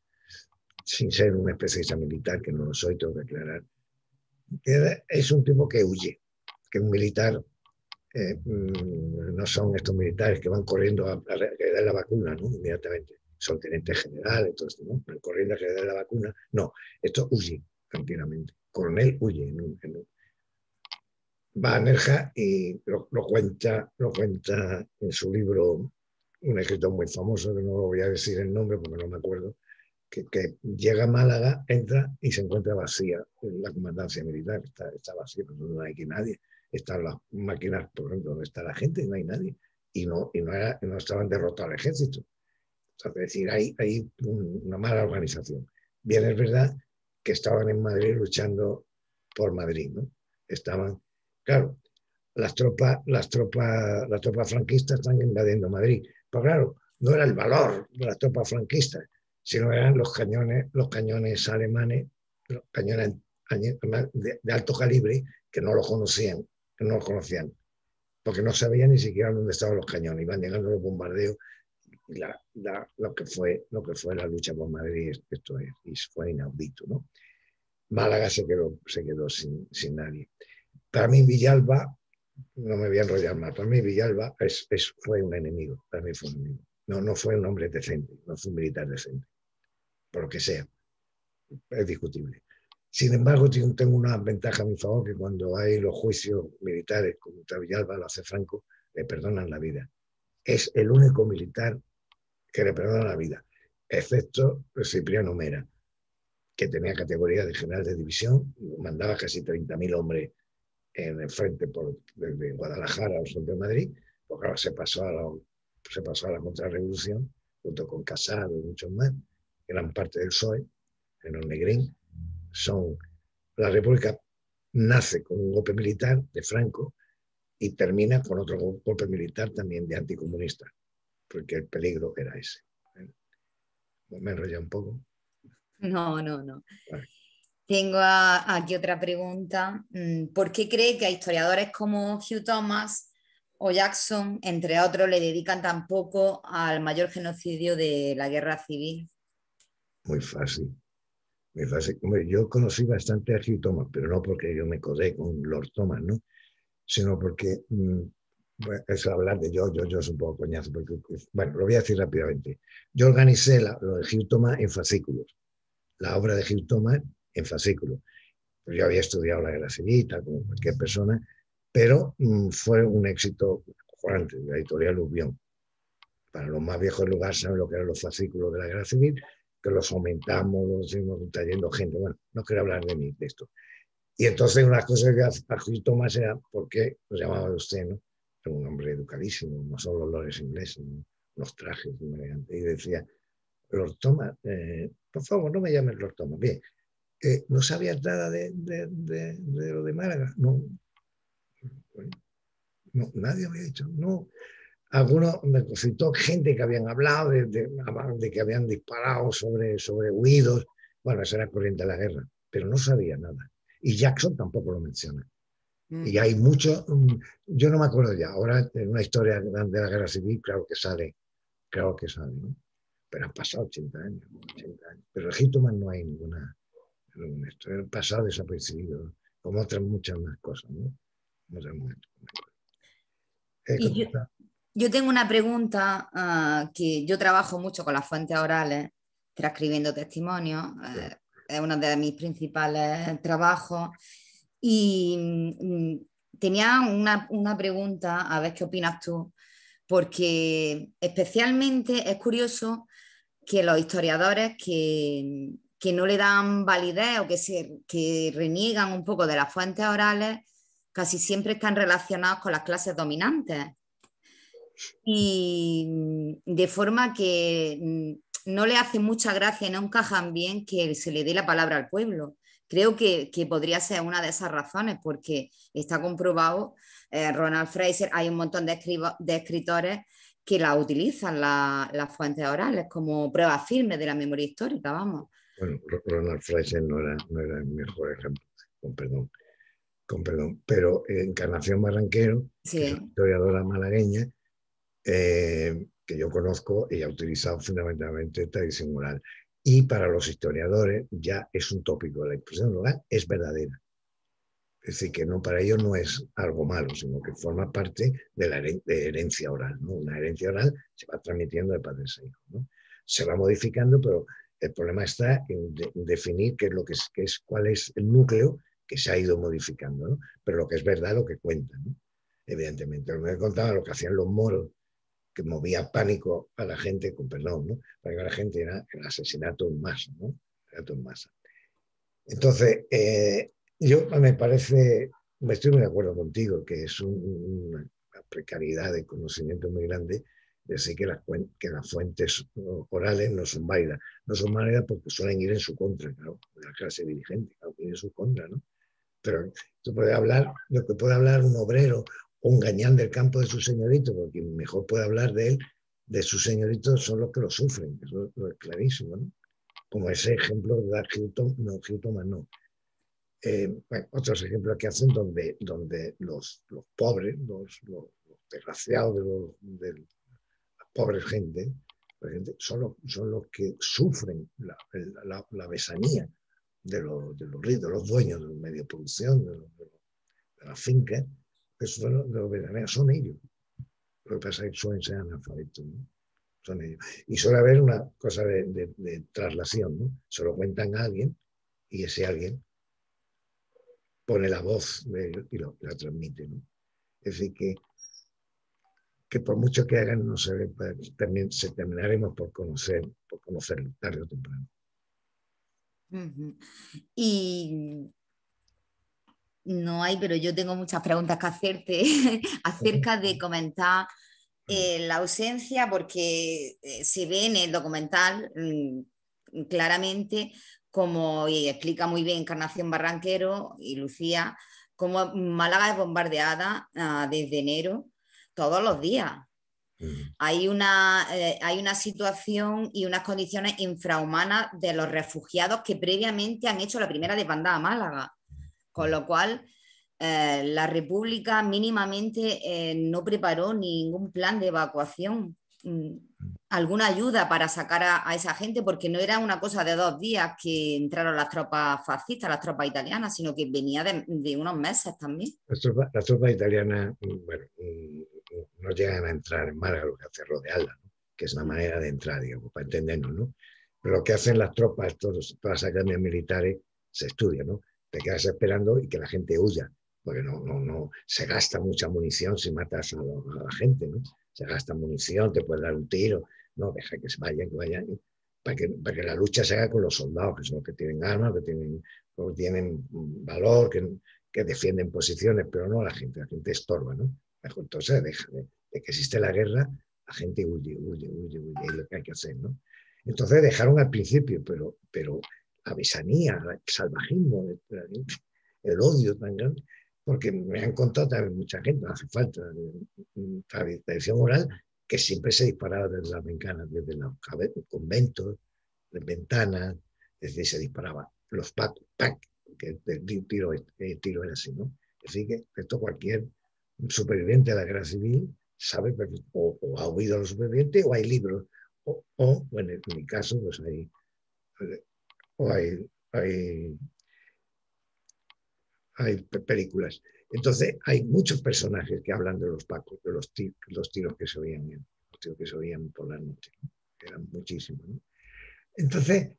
sin ser un especialista militar, que no lo soy, tengo que aclarar, que es un tipo que huye, que un militar eh, no son estos militares que van corriendo a, a que den la vacuna, ¿no? Inmediatamente. Son tenientes generales, todo esto, ¿no? Van corriendo a que den la vacuna. No, esto huye tranquilamente. Coronel huye. En un, en un. Va a Nerja y lo, lo, cuenta, lo cuenta en su libro un escritor muy famoso, que no lo voy a decir el nombre porque no me acuerdo, que, que llega a Málaga, entra y se encuentra vacía la comandancia militar, está, está vacía, no hay aquí nadie, están las máquinas, por ejemplo, donde está la gente, no hay nadie, y no, y no, era, no estaban derrotados al ejército. Es decir, hay, hay una mala organización. Bien, es verdad que estaban en Madrid luchando por Madrid, ¿no? Estaban, claro, las tropas, las tropas, las tropas franquistas están invadiendo Madrid, pero claro, no era el valor de las tropas franquistas, sino eran los cañones, los cañones alemanes, los cañones de, de alto calibre, que no los conocían, que no los conocían, porque no sabían ni siquiera dónde estaban los cañones, iban llegando los bombardeos, y la, la, lo, que fue, lo que fue la lucha por Madrid, esto es, y fue inaudito, ¿no? Málaga se quedó, se quedó sin, sin nadie. Para mí Villalba, no me voy a enrollar más, para mí Villalba es, es, fue un enemigo, para mí fue un enemigo. No, no fue un hombre decente, no fue un militar decente, por lo que sea, es discutible. Sin embargo, tengo una ventaja a mi favor, que cuando hay los juicios militares contra Villalba, lo hace Franco, le perdonan la vida. Es el único militar que le perdona la vida, excepto Cipriano Mera, que tenía categoría de general de división, mandaba casi treinta mil hombres en el frente por, desde Guadalajara al sur de Madrid, porque ahora se pasó a la, se pasó a la contrarrevolución, junto con Casado y muchos más, que eran parte del P S O E, en el Negrín. Son, la República nace con un golpe militar de Franco y termina con otro golpe militar también de anticomunista, porque el peligro era ese. Me enrollé un poco.
No, no, no.
Vale.
Tengo a, aquí otra pregunta. ¿Por qué cree que a historiadores como Hugh Thomas o Jackson, entre otros, le dedican tan poco al mayor genocidio de la guerra civil?
Muy fácil. Muy fácil. Hombre, yo conocí bastante a Hugh Thomas, pero no porque yo me codé con Lord Thomas, ¿no? Sino porque, mmm, bueno, eso hablar de yo, yo, yo es un poco coñazo, porque, bueno, lo voy a decir rápidamente. Yo organicé la, lo de Hugh Thomas en fascículos, la obra de Hugh Thomas en fascículos. Pues yo había estudiado la guerra civil, como cualquier persona, pero mmm, fue un éxito acojonante, la editorial Lubión. Para los más viejos del lugar saben lo que eran los fascículos de la guerra civil, que los aumentamos, los seguimos trayendo gente. Bueno, no quiero hablar de mí de esto. Y entonces una cosa que a Hugh Thomas era, ¿por qué lo llamaba usted, no? Era un hombre educadísimo, no son los lores ingleses, ¿no? Los trajes, y decía, Lord Thomas, eh, por favor, no me llames Lord Thomas. Bien, eh, ¿no sabías nada de, de, de, de lo de Málaga? No. Bueno, no, nadie había dicho, no. Algunos me citó gente que habían hablado de, de, de que habían disparado sobre, sobre huidos. Bueno, esa era corriente de la guerra, pero no sabía nada. Y Jackson tampoco lo menciona. Mm. Y hay mucho, yo no me acuerdo ya, ahora en una historia de la guerra civil, claro que sale, claro que sale, ¿no? Pero han pasado ochenta años, ochenta años. Pero en Thomas no hay ninguna, ninguna historia, han pasado desapercibido, como otras muchas más cosas, ¿no? Otras muchas más cosas. Eh,
y yo, yo tengo una pregunta, uh, que yo trabajo mucho con las fuentes orales, transcribiendo testimonios, eh, es uno de mis principales trabajos, y mm, tenía una, una pregunta, a ver qué opinas tú, porque especialmente es curioso que los historiadores que, que no le dan validez o que, se, que reniegan un poco de las fuentes orales, casi siempre están relacionados con las clases dominantes. Y de forma que no le hace mucha gracia y no encajan bien que se le dé la palabra al pueblo. Creo que, que podría ser una de esas razones, porque está comprobado, eh, Ronald Fraser, hay un montón de, escribo, de escritores que la utilizan, la, las fuentes orales, como pruebas firmes de la memoria histórica, vamos.
Bueno, Ronald Fraser no era, no era el mejor ejemplo. con perdón, con perdón, pero Encarnación Barranquero,
Sí.
que es una historiadora malagueña, eh, que yo conozco, ella ha utilizado fundamentalmente tradición oral. Y para los historiadores ya es un tópico, la expresión oral es verdadera. Es decir, que no, para ellos no es algo malo, sino que forma parte de la heren- de herencia oral, ¿no? Una herencia oral se va transmitiendo de padres a hijos, ¿no? Se va modificando, pero el problema está en, de, en definir qué es lo que es, qué es, cuál es el núcleo que se ha ido modificando, ¿no? Pero lo que es verdad, lo que cuenta, ¿no? Evidentemente, lo que me contaba, lo que hacían los moros, que movía pánico a la gente, con perdón, ¿no? Para la gente era el asesinato en masa, ¿no? Asesinato en masa. Entonces, eh, yo me parece, me estoy muy de acuerdo contigo, que es un, una precariedad de conocimiento muy grande, decir que las, que las fuentes orales no son válidas. No son válidas porque suelen ir en su contra, claro, la clase dirigente, claro, ir en su contra, ¿no? Pero tú puedes hablar, lo que puede hablar un obrero o un gañán del campo de su señorito, porque mejor puede hablar de él, de su señorito, son los que lo sufren, eso es clarísimo, ¿no? Como ese ejemplo de Hugh Thomas, no, Hugh Thomas no. Eh, bueno, otros ejemplos que hacen donde, donde los, los pobres, los, los, los desgraciados de, los, de la pobre gente, la gente son, los, son los que sufren la, la, la besanía de los, de los ricos, de los dueños de los medios de producción, de, los, de, los, de las fincas, que son, de los besaneos, son ellos. Lo que pasa es que suelen ser analfabetos, ¿no? Son ellos. Y suele haber una cosa de, de, de traslación, ¿no? Se lo cuentan a alguien y ese alguien pone la voz de ellos y lo, la transmite, ¿no? Es decir, que, que por mucho que hagan, no se, también se terminaremos por conocer, por conocerlo tarde o temprano.
Uh-huh. Y no hay, pero yo tengo muchas preguntas que hacerte acerca de comentar eh, la ausencia, porque eh, se ve en el documental mmm, claramente, como y explica muy bien Encarnación Barranquero y Lucía, cómo Málaga es bombardeada uh, desde enero todos los días. Uh-huh. Hay una, eh, hay una situación y unas condiciones infrahumanas de los refugiados que previamente han hecho la primera desbandada a Málaga, con lo cual eh, la República mínimamente eh, no preparó ningún plan de evacuación, alguna ayuda para sacar a, a esa gente, porque no era una cosa de dos días que entraron las tropas fascistas, las tropas italianas, sino que venía de, de unos meses también.
Las tropas, las tropas italianas, bueno, no llegan a entrar en Málaga, lo que hace es rodearla, ¿no? Que es una manera de entrar, digamos, para entendernos, ¿no? Pero lo que hacen las tropas, todos, todas las academias militares, se estudia, ¿no? Te quedas esperando y que la gente huya, porque no, no, no se gasta mucha munición si matas a, lo, a la gente, ¿no? Se gasta munición, te puedes dar un tiro, no, deja que se vayan, que vayan, para que, para que la lucha se haga con los soldados, que son los que tienen armas, que tienen, que tienen valor, que, que defienden posiciones, pero no la gente, la gente estorba, ¿no? Entonces, deja de, de que existe la guerra, la gente huye, huye, huye, huye, es lo que hay que hacer, ¿no? Entonces dejaron al principio, pero, pero la besanía, el salvajismo, el, el odio tan grande, porque me han contado también mucha gente, no hace falta, tradición oral, que siempre se disparaba desde las ventanas, desde los conventos, las ventanas, desde se disparaba los pacos, pac, que el tiro, el tiro era así, ¿no? Así que esto cualquier superviviente de la guerra civil sabe, o, o ha oído a los supervivientes, o hay libros, o, o bueno, en mi caso, pues hay, o hay, hay hay películas. Entonces, hay muchos personajes que hablan de los pacos, de los, tir los tiros que se oían, los tiros que se oían por la noche, ¿no? Eran muchísimos, ¿no? Entonces,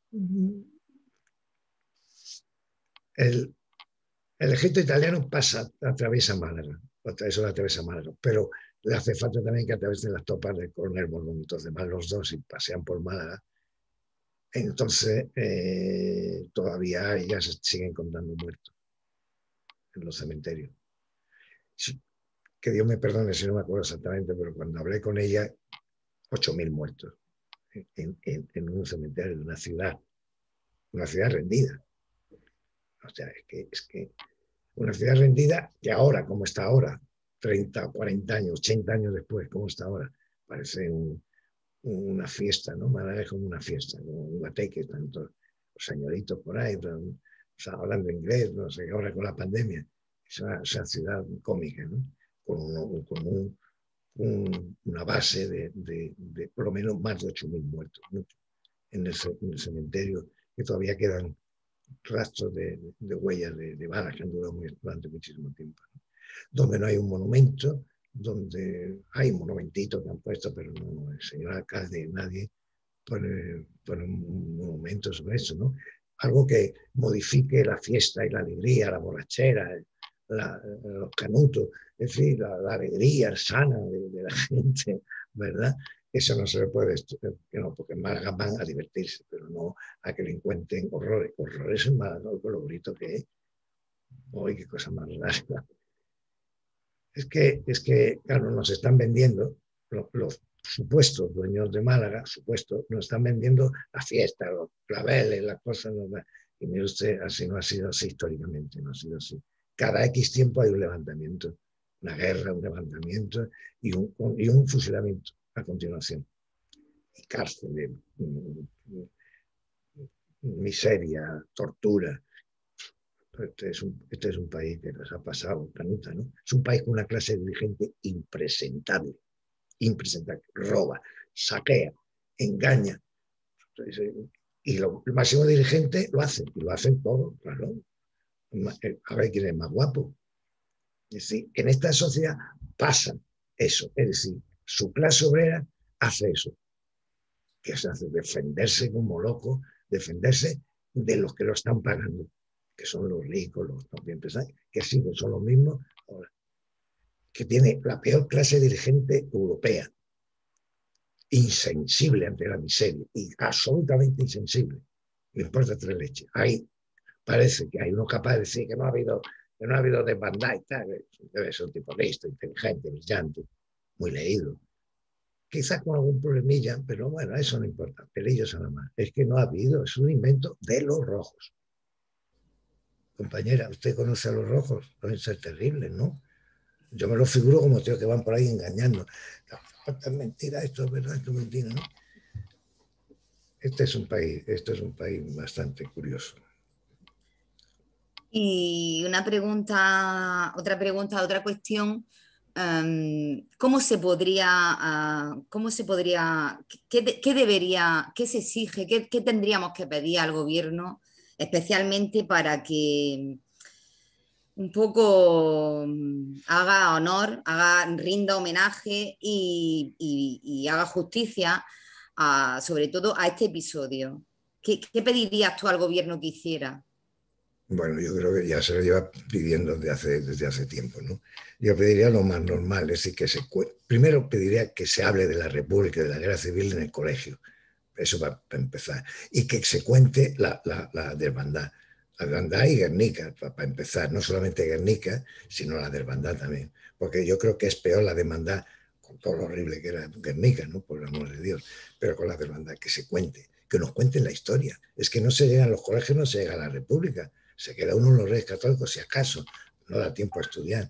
el, el ejército italiano pasa, atraviesa Málaga, eso la atraviesa Málaga, pero le hace falta también que atraviesen las tropas del coronel Borbón. Entonces van los dos y pasean por Málaga. Entonces, eh, todavía ellas siguen contando muertos en los cementerios. Que Dios me perdone si no me acuerdo exactamente, pero cuando hablé con ella, ocho mil muertos en, en, en un cementerio de una ciudad, una ciudad rendida. O sea, es que, es que una ciudad rendida que ahora, como está ahora, treinta, cuarenta años, ochenta años después, como está ahora, parece un, una fiesta, ¿no? Málaga es como una fiesta, como un guateque, tanto los señoritos por ahí, sea, hablando inglés, no sé, ahora con la pandemia. Es una, una ciudad cómica, ¿no? Con, un, con un, un, una base de, de, de por lo menos más de ocho mil muertos, ¿no? en, el, en el cementerio, que todavía quedan rastros de, de huellas de, de balas que han durado muy, durante muchísimo tiempo, ¿no? Donde no hay un monumento, donde hay un monumentito que han puesto, pero no, el señor alcalde, nadie pone, pone un monumento sobre eso, ¿no? Algo que modifique la fiesta y la alegría, la borrachera, la, los canutos, es decir, la, la alegría sana de, de la gente, ¿verdad? Eso no se le puede, no, porque en Málaga van a divertirse, pero no a que le encuentren horrores. Horrores en Málaga, con lo bonito que es. ¡Uy, qué cosa más rara! Es que, es que, claro, nos están vendiendo, los, los supuestos dueños de Málaga, supuestos, nos están vendiendo la fiesta, los claveles, las cosas. Y mire usted, así no ha sido así históricamente, no ha sido así. Cada X tiempo hay un levantamiento, una guerra, un levantamiento y un, y un fusilamiento a continuación. Y cárcel, miseria, tortura. Este es, un, este es un país que nos ha pasado, canuta, ¿no? Es un país con una clase dirigente impresentable, impresentable, roba, saquea, engaña. Y lo, el máximo dirigente lo hacen, y lo hacen todo, claro. A ver quién es más guapo. Es decir, en esta sociedad pasa eso, es decir, su clase obrera hace eso, que se hace defenderse como loco, defenderse de los que lo están pagando, que son los ricos, los empresarios, que sí, que son los mismos, ahora, que tiene la peor clase dirigente europea, insensible ante la miseria, y absolutamente insensible, no importa tres leches. Ahí parece que hay uno capaz de decir que no ha habido, que no ha habido desbandada y tal, debe ser un tipo listo, inteligente, brillante, muy leído. Quizás con algún problemilla, pero bueno, eso no importa, pelillos a la mano. Es que no ha habido, es un invento de los rojos. Compañera, usted conoce a los rojos, pueden ser terribles, ¿no? Yo me lo figuro como tíos que van por ahí engañando. No, esto es mentira, esto es verdad, esto es mentira, ¿no? Este es un país, este es un país bastante curioso.
Y una pregunta, otra pregunta, otra cuestión. Um, ¿Cómo se podría, uh, cómo se podría, qué, qué debería, qué se exige, qué, qué tendríamos que pedir al gobierno, especialmente para que un poco haga honor, haga, rinda homenaje y, y, y haga justicia a, sobre todo a este episodio? ¿Qué, qué pedirías tú al gobierno que hiciera?
Bueno, yo creo que ya se lo lleva pidiendo desde hace, desde hace tiempo, ¿no? Yo pediría lo más normal, es decir, que se primero pediría que se hable de la República y de la Guerra Civil en el colegio, eso para, para empezar, y que se cuente la, la, la desbandada, la desbandada y Guernica, para, para empezar, no solamente Guernica, sino la desbandada también, porque yo creo que es peor la desbandada, con todo lo horrible que era Guernica, ¿no? Por el amor de Dios, pero con la desbandada, que se cuente, que nos cuenten la historia, es que no se llega a los colegios, no se llega a la República. Se queda uno en los Reyes Católicos, si acaso, no da tiempo a estudiar.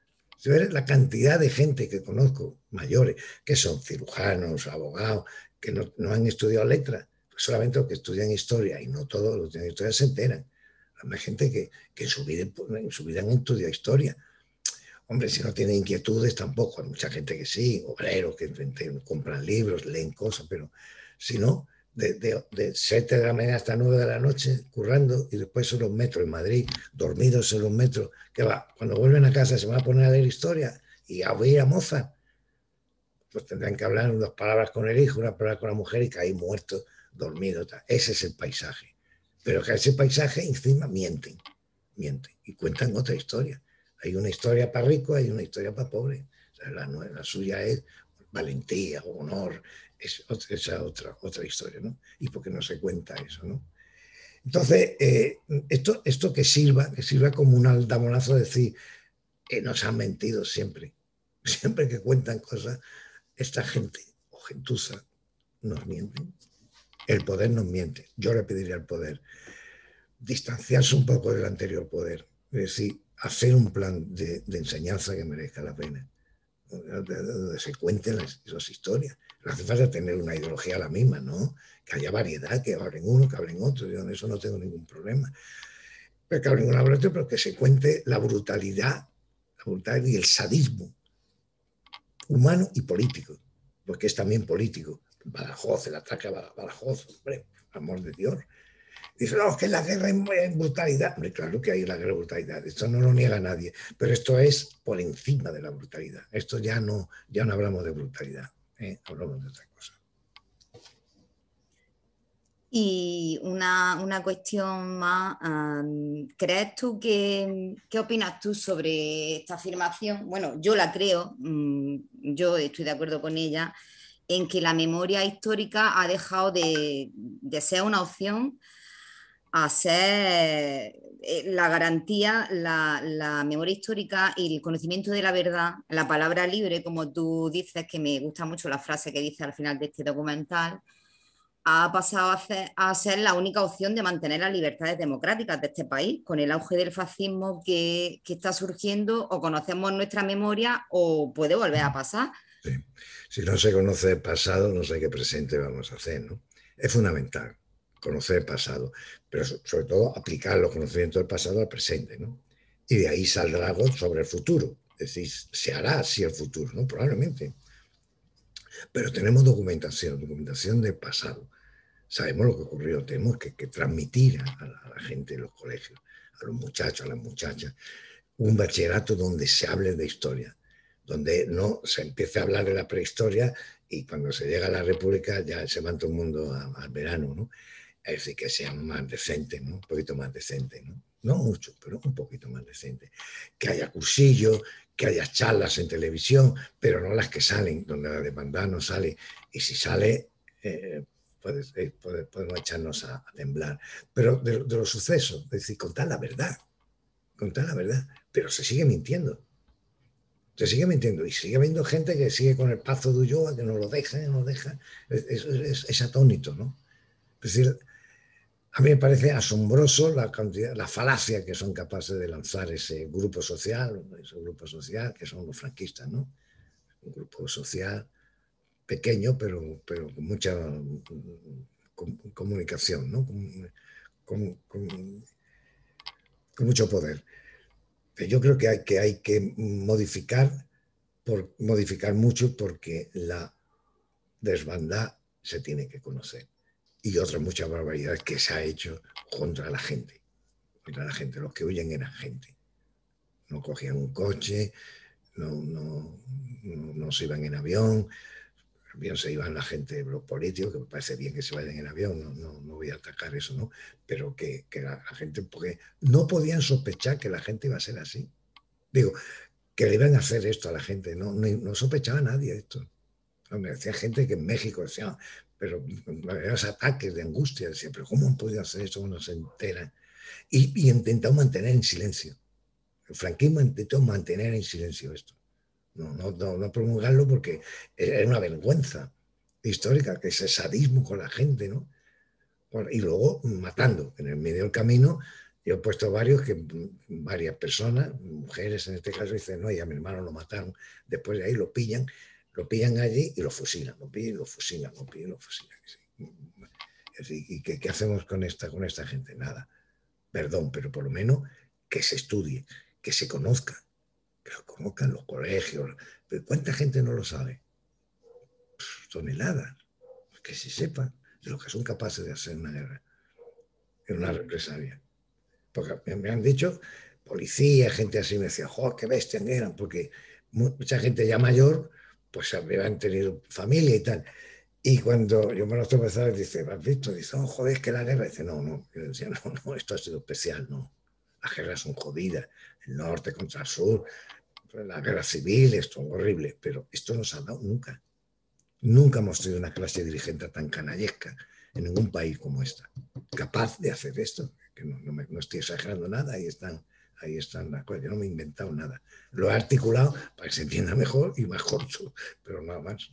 Si ves la cantidad de gente que conozco, mayores, que son cirujanos, abogados, que no, no han estudiado letras, pues solamente los que estudian historia, y no todos los que estudian historia se enteran. Hay gente que, que en, su vida, en su vida han estudiado historia. Hombre, si no tienen inquietudes tampoco, hay mucha gente que sí, obreros que compran libros, leen cosas, pero si no, de, de, de siete de la mañana hasta nueve de la noche currando y después en los metros en Madrid, dormidos en los metros, que va, cuando vuelven a casa se van a poner a leer historia y a oír a Mozart, pues tendrán que hablar unas palabras con el hijo, unas palabras con la mujer y caer muertos, dormidos, tal. Ese es el paisaje, pero que a ese paisaje encima mienten, mienten y cuentan otra historia. Hay una historia para ricos, hay una historia para pobres. O sea, la, la suya es valentía, honor, es otra, esa otra, otra historia, ¿no? Y porque no se cuenta eso, ¿no? Entonces, eh, esto, esto que sirva, que sirva como un aldabonazo de decir, eh, nos han mentido siempre. Siempre que cuentan cosas, esta gente o gentuza nos mienten. El poder nos miente. Yo le pediría al poder distanciarse un poco del anterior poder. Es decir, hacer un plan de, de enseñanza que merezca la pena, donde se cuenten las, esas historias. No hace falta tener una ideología la misma, ¿no? Que haya variedad, que hablen uno, que hablen otro. Yo en eso no tengo ningún problema. pero, claro, ningún laboratorio, pero que se cuente la brutalidad, la brutalidad y el sadismo humano y político, porque es también político. Badajoz, el ataque a Badajoz, hombre, amor de Dios. Dice, no, es que la guerra es brutalidad. Hombre, claro que hay la guerra es brutalidad, esto no lo niega nadie, pero esto es por encima de la brutalidad. Esto ya no, ya no hablamos de brutalidad, ¿eh? Hablamos de otra cosa.
Y una, una cuestión más, um, ¿crees tú que, qué opinas tú sobre esta afirmación? Bueno, yo la creo, um, yo estoy de acuerdo con ella, en que la memoria histórica ha dejado de, de ser una opción a ser eh, la garantía, la, la memoria histórica y el conocimiento de la verdad, la palabra libre, como tú dices, que me gusta mucho la frase que dice al final de este documental, ha pasado a ser, a ser la única opción de mantener las libertades democráticas de este país. Con el auge del fascismo que, que está surgiendo, o conocemos nuestra memoria o puede volver a pasar.
Sí. Si no se conoce el pasado, no sé qué presente vamos a hacer, ¿no? Es fundamental conocer el pasado, pero sobre todo aplicar los conocimientos del pasado al presente, ¿no? Y de ahí saldrá algo sobre el futuro. Es decir, se hará así el futuro, ¿no? Probablemente. Pero tenemos documentación, documentación del pasado. Sabemos lo que ocurrió, tenemos que, que transmitir a la, a la gente en los colegios, a los muchachos, a las muchachas, un bachillerato donde se hable de historia, donde no se empiece a hablar de la prehistoria y cuando se llega a la República ya se va todo el mundo a, al verano, ¿no? Es decir, que sean más decentes, ¿no? Un poquito más decentes, ¿no? No mucho, pero un poquito más decentes. Que haya cursillos, que haya charlas en televisión, pero no las que salen, donde la demanda no sale. Y si sale, eh, puede, eh, puede, podemos echarnos a, a temblar. Pero de, de los sucesos, es decir, contar la verdad, contar la verdad, pero se sigue mintiendo. Se sigue mintiendo y sigue habiendo gente que sigue con el Pazo de Ulloa, que no lo deja, no lo deja. Es, es, es, es atónito, ¿no? Es decir, a mí me parece asombroso la cantidad, la falacia que son capaces de lanzar ese grupo social, ese grupo social que son los franquistas, ¿no? Un grupo social pequeño, pero, pero con mucha com, comunicación, ¿no? Con, con, con, con mucho poder. Yo creo que hay que, hay que modificar, por, modificar mucho porque la desbandada se tiene que conocer. Y otras muchas barbaridades que se ha hecho contra la gente. Contra la gente. Los que huyen eran gente. No cogían un coche, no, no, no, no se iban en avión. Bien se iban la gente, los políticos, que me parece bien que se vayan en avión, no, no, no voy a atacar eso, ¿no? Pero que, que la, la gente, porque no podían sospechar que la gente iba a ser así. Digo, que le iban a hacer esto a la gente, no, no, no sospechaba nadie esto. Me decía gente que en México decía, pero esos ataques de angustia, decía, pero ¿cómo han podido hacer eso cuando se enteran? Y, y intentó mantener en silencio. El franquismo intentó mantener en silencio esto. No, no, no, no promulgarlo porque era una vergüenza histórica, que ese sadismo con la gente, ¿no? Y luego matando. En el medio del camino, yo he puesto varios que varias personas, mujeres en este caso, dicen, no, y a mi hermano lo mataron. Después de ahí lo pillan, lo pillan allí y lo fusilan, lo pillan y lo fusilan, lo pillan y lo fusilan. Es decir, ¿y qué, qué hacemos con esta, con esta gente? Nada. Perdón, pero por lo menos que se estudie, que se conozca, que lo conozcan los colegios. ¿Pero cuánta gente no lo sabe? Pff, toneladas. Que se sepan de lo que son capaces de hacer en una guerra, en una represalia. Porque me han dicho, policía, gente así, me decía, joder, qué bestias eran, porque mucha gente ya mayor, pues habían tenido familia y tal. Y cuando yo me lo tropezaba, dice, ¿has visto? Dice, oh, joder, es que la guerra. Dice, no, no. Y yo decía, no, no, esto ha sido especial, no. Las guerras son jodidas, el norte contra el sur, la guerra civil, esto es horrible, pero esto no se ha dado nunca. Nunca hemos tenido una clase dirigente tan canallesca en ningún país como esta, capaz de hacer esto, que no, no, me, no estoy exagerando nada, ahí están, ahí están las cosas, yo no me he inventado nada. Lo he articulado para que se entienda mejor y más corto, pero nada más.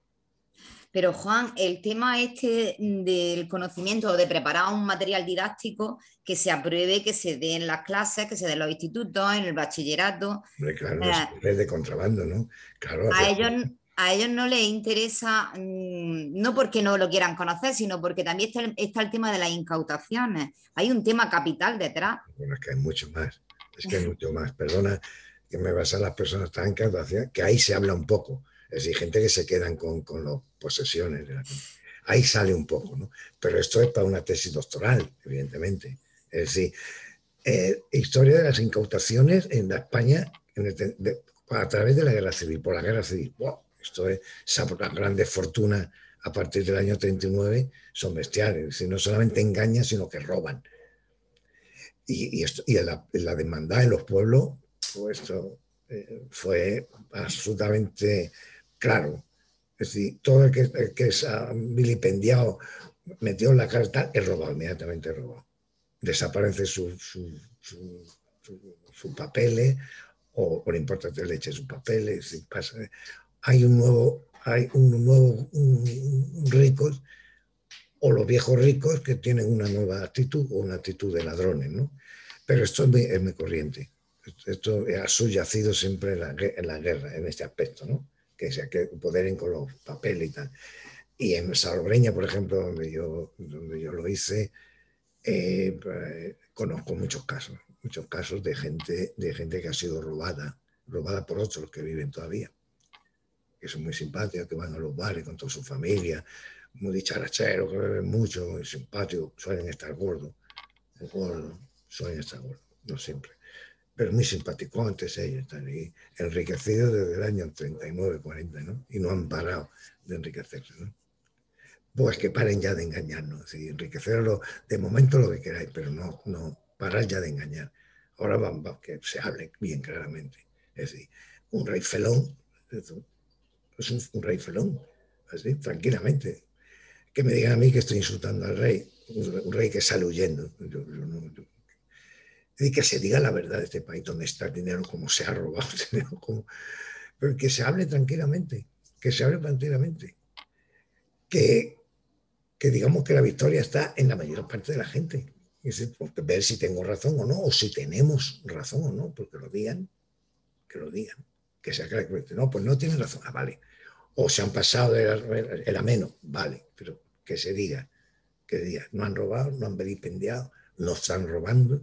Pero Juan, el tema este del conocimiento o de preparar un material didáctico que se apruebe, que se dé en las clases, que se dé en los institutos, en el bachillerato.
Hombre, claro,
eh,
es de contrabando, ¿no? Claro,
a ellos, a ellos no les interesa mmm, no porque no lo quieran conocer, sino porque también está el, está el tema de las incautaciones. Hay un tema capital detrás.
Bueno, es que hay mucho más, es que hay mucho más. Perdona que me basan las personas tan incautación, que ahí se habla un poco. Es decir, gente que se quedan con, con las posesiones. Ahí sale un poco, ¿no? Pero esto es para una tesis doctoral, evidentemente. Es decir, eh, historia de las incautaciones en la España en el, de, a través de la guerra civil, por la guerra civil. ¡Wow! Esto es, las grandes fortunas a partir del año treinta y nueve son bestiales. Es decir, no solamente engañan, sino que roban. Y, y, esto, y la, la demanda en los pueblos, pues esto eh, fue absolutamente claro. Es decir, todo el que, el que es vilipendiado, metido en la cárcel, es robado, inmediatamente robado. Desaparece sus su, su, su, su papeles, o, o no importa que le eche sus papeles. Si pasa, hay un nuevo, hay un nuevo un, un ricos, o los viejos ricos que tienen una nueva actitud, o una actitud de ladrones, ¿no? Pero esto es muy, es muy corriente. Esto ha subyacido siempre en la, en la guerra, en este aspecto, ¿no? Que sea que poderen con los papeles y tal. Y en Salobreña, por ejemplo, donde yo, donde yo lo hice, eh, pues, conozco muchos casos, muchos casos de gente, de gente que ha sido robada, robada por otros que viven todavía, que son muy simpáticos, que van a los bares con toda su familia, muy dicharacheros, que beben mucho, muy simpáticos, suelen estar gordos, gordos, suelen estar gordos, no siempre. Pero muy simpaticones ellos, están ahí enriquecidos desde el año treinta y nueve, cuarenta, ¿no? Y no han parado de enriquecerse, ¿no? Pues que paren ya de engañarnos, ¿sí? Enriquecerlo de momento lo que queráis, pero no, no parar ya de engañar. Ahora vamos, vamos, que se hable bien claramente. Es decir, un rey felón es un, un rey felón, así, tranquilamente. Que me digan a mí que estoy insultando al rey, un rey que sale huyendo. Yo, yo no, yo, y que se diga la verdad de este país, donde está el dinero, cómo se ha robado el dinero, cómo... pero que se hable tranquilamente, que se hable tranquilamente, que, que digamos que la victoria está en la mayor parte de la gente, es decir, ver si tengo razón o no, o si tenemos razón o no, porque lo digan, que lo digan, que sea claro, no, pues no tienen razón, ah, vale, o se han pasado el, el ameno, vale, pero que se diga, que diga, no han robado, no han vilipendiado, no están robando.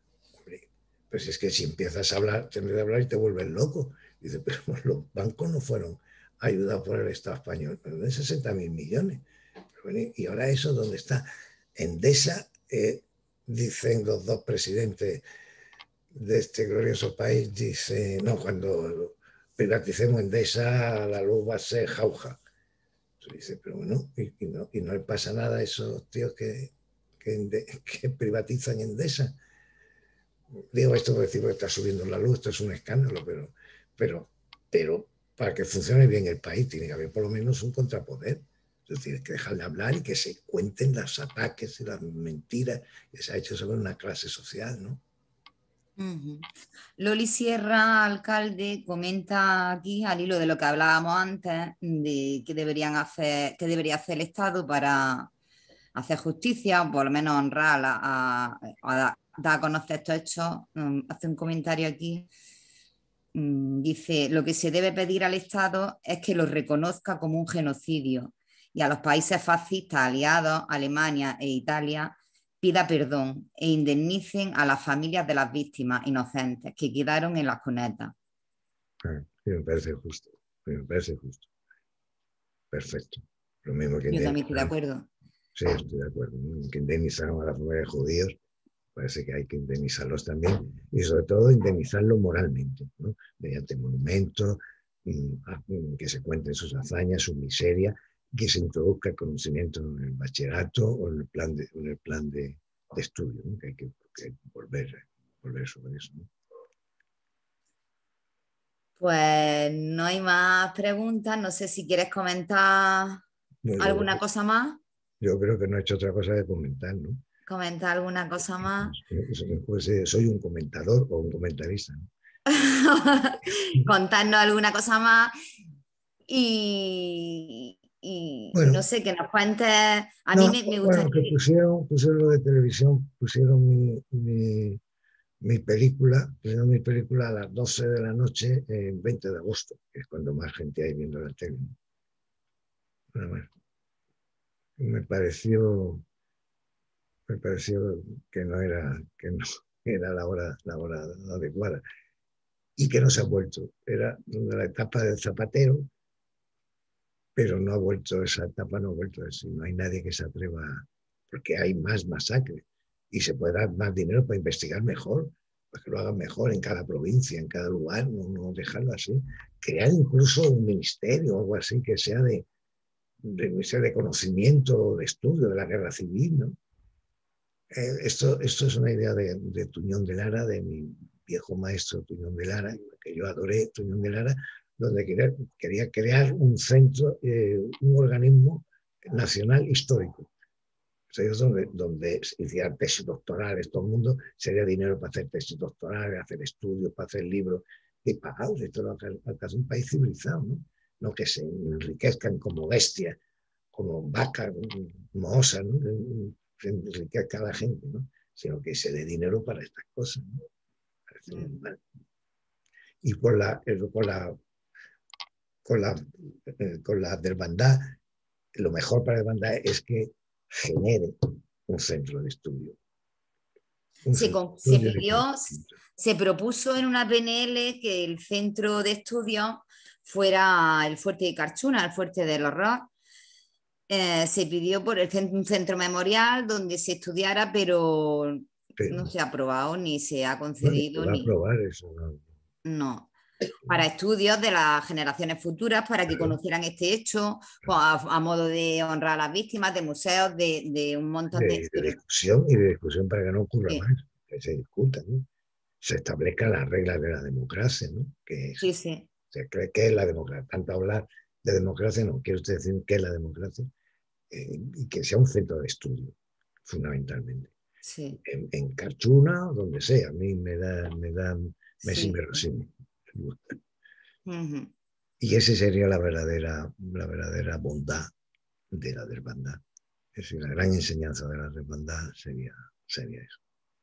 Pues es que si empiezas a hablar, tienes de hablar y te vuelves loco. Dice, pero los bancos no fueron ayudados por el Estado español, pero de sesenta mil millones. Y ahora eso, ¿dónde está? Endesa, eh, dicen los dos presidentes de este glorioso país, dice, no, cuando privaticemos Endesa, la luz va a ser jauja. Entonces dice, pero bueno, y, y, no, y no le pasa nada a esos tíos que, que, que privatizan Endesa. Digo esto porque decir que está subiendo la luz, esto es un escándalo, pero, pero, pero para que funcione bien el país tiene que haber por lo menos un contrapoder. Es decir, hay que dejar de hablar y que se cuenten los ataques y las mentiras que se ha hecho sobre una clase social, ¿no?
Uh-huh. Loli Sierra, alcalde, comenta aquí, al hilo de lo que hablábamos antes, de qué deberían hacer, qué debería hacer el Estado para hacer justicia, o por lo menos honrar a, a, a dar a conocer estos hechos. Um, hace un comentario aquí. Um, dice, lo que se debe pedir al Estado es que lo reconozca como un genocidio y a los países fascistas aliados, Alemania e Italia, pida perdón e indemnicen a las familias de las víctimas inocentes que quedaron en las cunetas.
Ah, sí, me parece justo, me parece justo. Perfecto. Lo mismo que
yo también estoy de acuerdo.
Sí, estoy de acuerdo. Que indemnizaron a las familias de judíos, parece que hay que indemnizarlos también, y sobre todo indemnizarlos moralmente, ¿no? Mediante monumentos, que se cuenten sus hazañas, sus miserias, que se introduzca el conocimiento en el bachillerato o en el plan de, en el plan de, de estudio, ¿no? Que hay que, que volver, volver sobre eso, ¿no?
Pues no hay más preguntas, no sé si quieres comentar no, alguna
yo,
cosa más.
Yo creo que no he hecho otra cosa que comentar, ¿no?
¿Comentar alguna cosa más?
Pues soy un comentador o un comentarista, ¿no?
Contarnos alguna cosa más y, y bueno, no sé, que nos cuentes. A
no,
mí me, me gustaría...
Bueno, que pusieron, pusieron lo de televisión, pusieron mi, mi, mi película, pusieron mi película a las doce de la noche el veinte de agosto, que es cuando más gente hay viendo la tele. Nada más. me pareció, me pareció que no era, que no era la hora, la hora adecuada y que no se ha vuelto. Era la etapa del zapatero, pero no ha vuelto, esa etapa no ha vuelto. Es decir, no hay nadie que se atreva, porque hay más masacres y se puede dar más dinero para investigar mejor, para que lo hagan mejor en cada provincia, en cada lugar, no, no dejarlo así. Crear incluso un ministerio o algo así que sea de, de, de conocimiento, de estudio de la guerra civil, ¿no? Eh, esto, esto es una idea de, de Tuñón de Lara, de mi viejo maestro Tuñón de Lara, que yo adoré, Tuñón de Lara, donde quería, quería crear un centro, eh, un organismo nacional histórico. O sea, donde, donde se hicieran tesis doctorales, todo el mundo sería dinero para hacer tesis doctorales, hacer estudios, para hacer libros, y pagados. Esto lo que hace un país civilizado, ¿no? No que se enriquezcan como bestias, como vacas, como osas, ¿no? Se enriquezca a la gente, ¿no? Sino que se dé dinero para estas cosas, ¿no? Parece mm. mal. Y con la, con la, con la, con la hermandad, lo mejor para la hermandad es que genere un centro de estudio.
Se, se pidió, se propuso en una P N L que el centro de estudio fuera el fuerte de Carchuna, el fuerte del horror. Eh, se pidió por el centro, un centro memorial donde se estudiara, pero, pero no se ha aprobado ni se ha concedido.
No,
ni...
aprobar eso, no.
no. Para estudios de las generaciones futuras, para que conocieran este hecho, a, a modo de honrar a las víctimas, de museos, de, de un montón de...
de, de discusión y de discusión para que no ocurra sí. más, que se discuta, ¿no? Se establezcan las reglas de la democracia, ¿no? Que es,
sí, sí.
Se cree que es la democracia. Tanto hablar de democracia, no quiere usted decir qué es la democracia, eh, y que sea un centro de estudio, fundamentalmente.
Sí.
En, en Carchuna o donde sea, a mí me da, me da, me es
sí.
inverosímil.
Uh-huh.
Y esa sería la verdadera, la verdadera bondad de la hermandad. Es decir, la gran enseñanza de la hermandad sería, sería eso.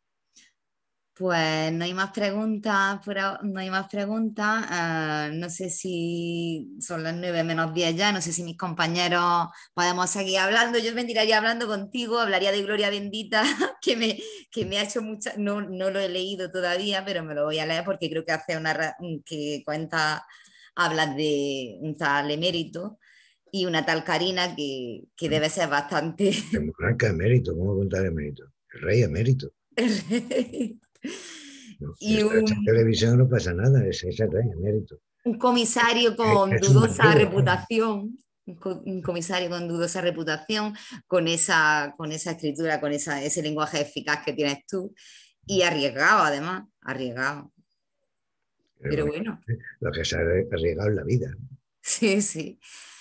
Pues no hay más preguntas, pero no hay más preguntas. Uh, no sé si son las nueve menos diez ya, no sé si mis compañeros podemos seguir hablando. Yo me tiraría hablando contigo, hablaría de Gloria Bendita, que me, que me ha hecho mucha, no, no lo he leído todavía, pero me lo voy a leer porque creo que hace una que cuenta, hablas de un tal emérito y una tal Carina que, que debe ser bastante.
El monarca emérito, ¿cómo contar emérito? El rey emérito.
El rey.
No,
y
un, en televisión no pasa nada, es ese rey emérito.
Un comisario con es, es dudosa reputación, un comisario con dudosa reputación, con esa, con esa escritura, con esa, ese lenguaje eficaz que tienes tú, y arriesgado además, arriesgado. Pero, Pero bueno.
Lo que se ha arriesgado es la vida.
Sí, sí.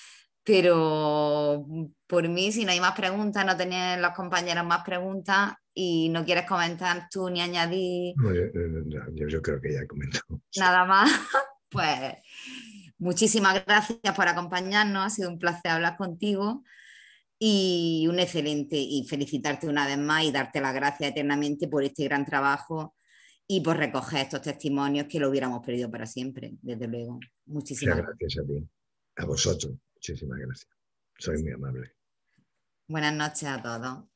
Pero por mí, si no hay más preguntas, no tienen los compañeros más preguntas y no quieres comentar tú ni añadir
no, yo, yo, yo creo que ya he comentado
nada más, pues muchísimas gracias por acompañarnos, ha sido un placer hablar contigo y un excelente, y felicitarte una vez más y darte las gracias eternamente por este gran trabajo y por recoger estos testimonios que lo hubiéramos perdido para siempre, desde luego. Muchísimas
Muchas gracias. Gracias a ti, a vosotros. Muchísimas gracias. Soy muy amable.
Buenas noches a todos.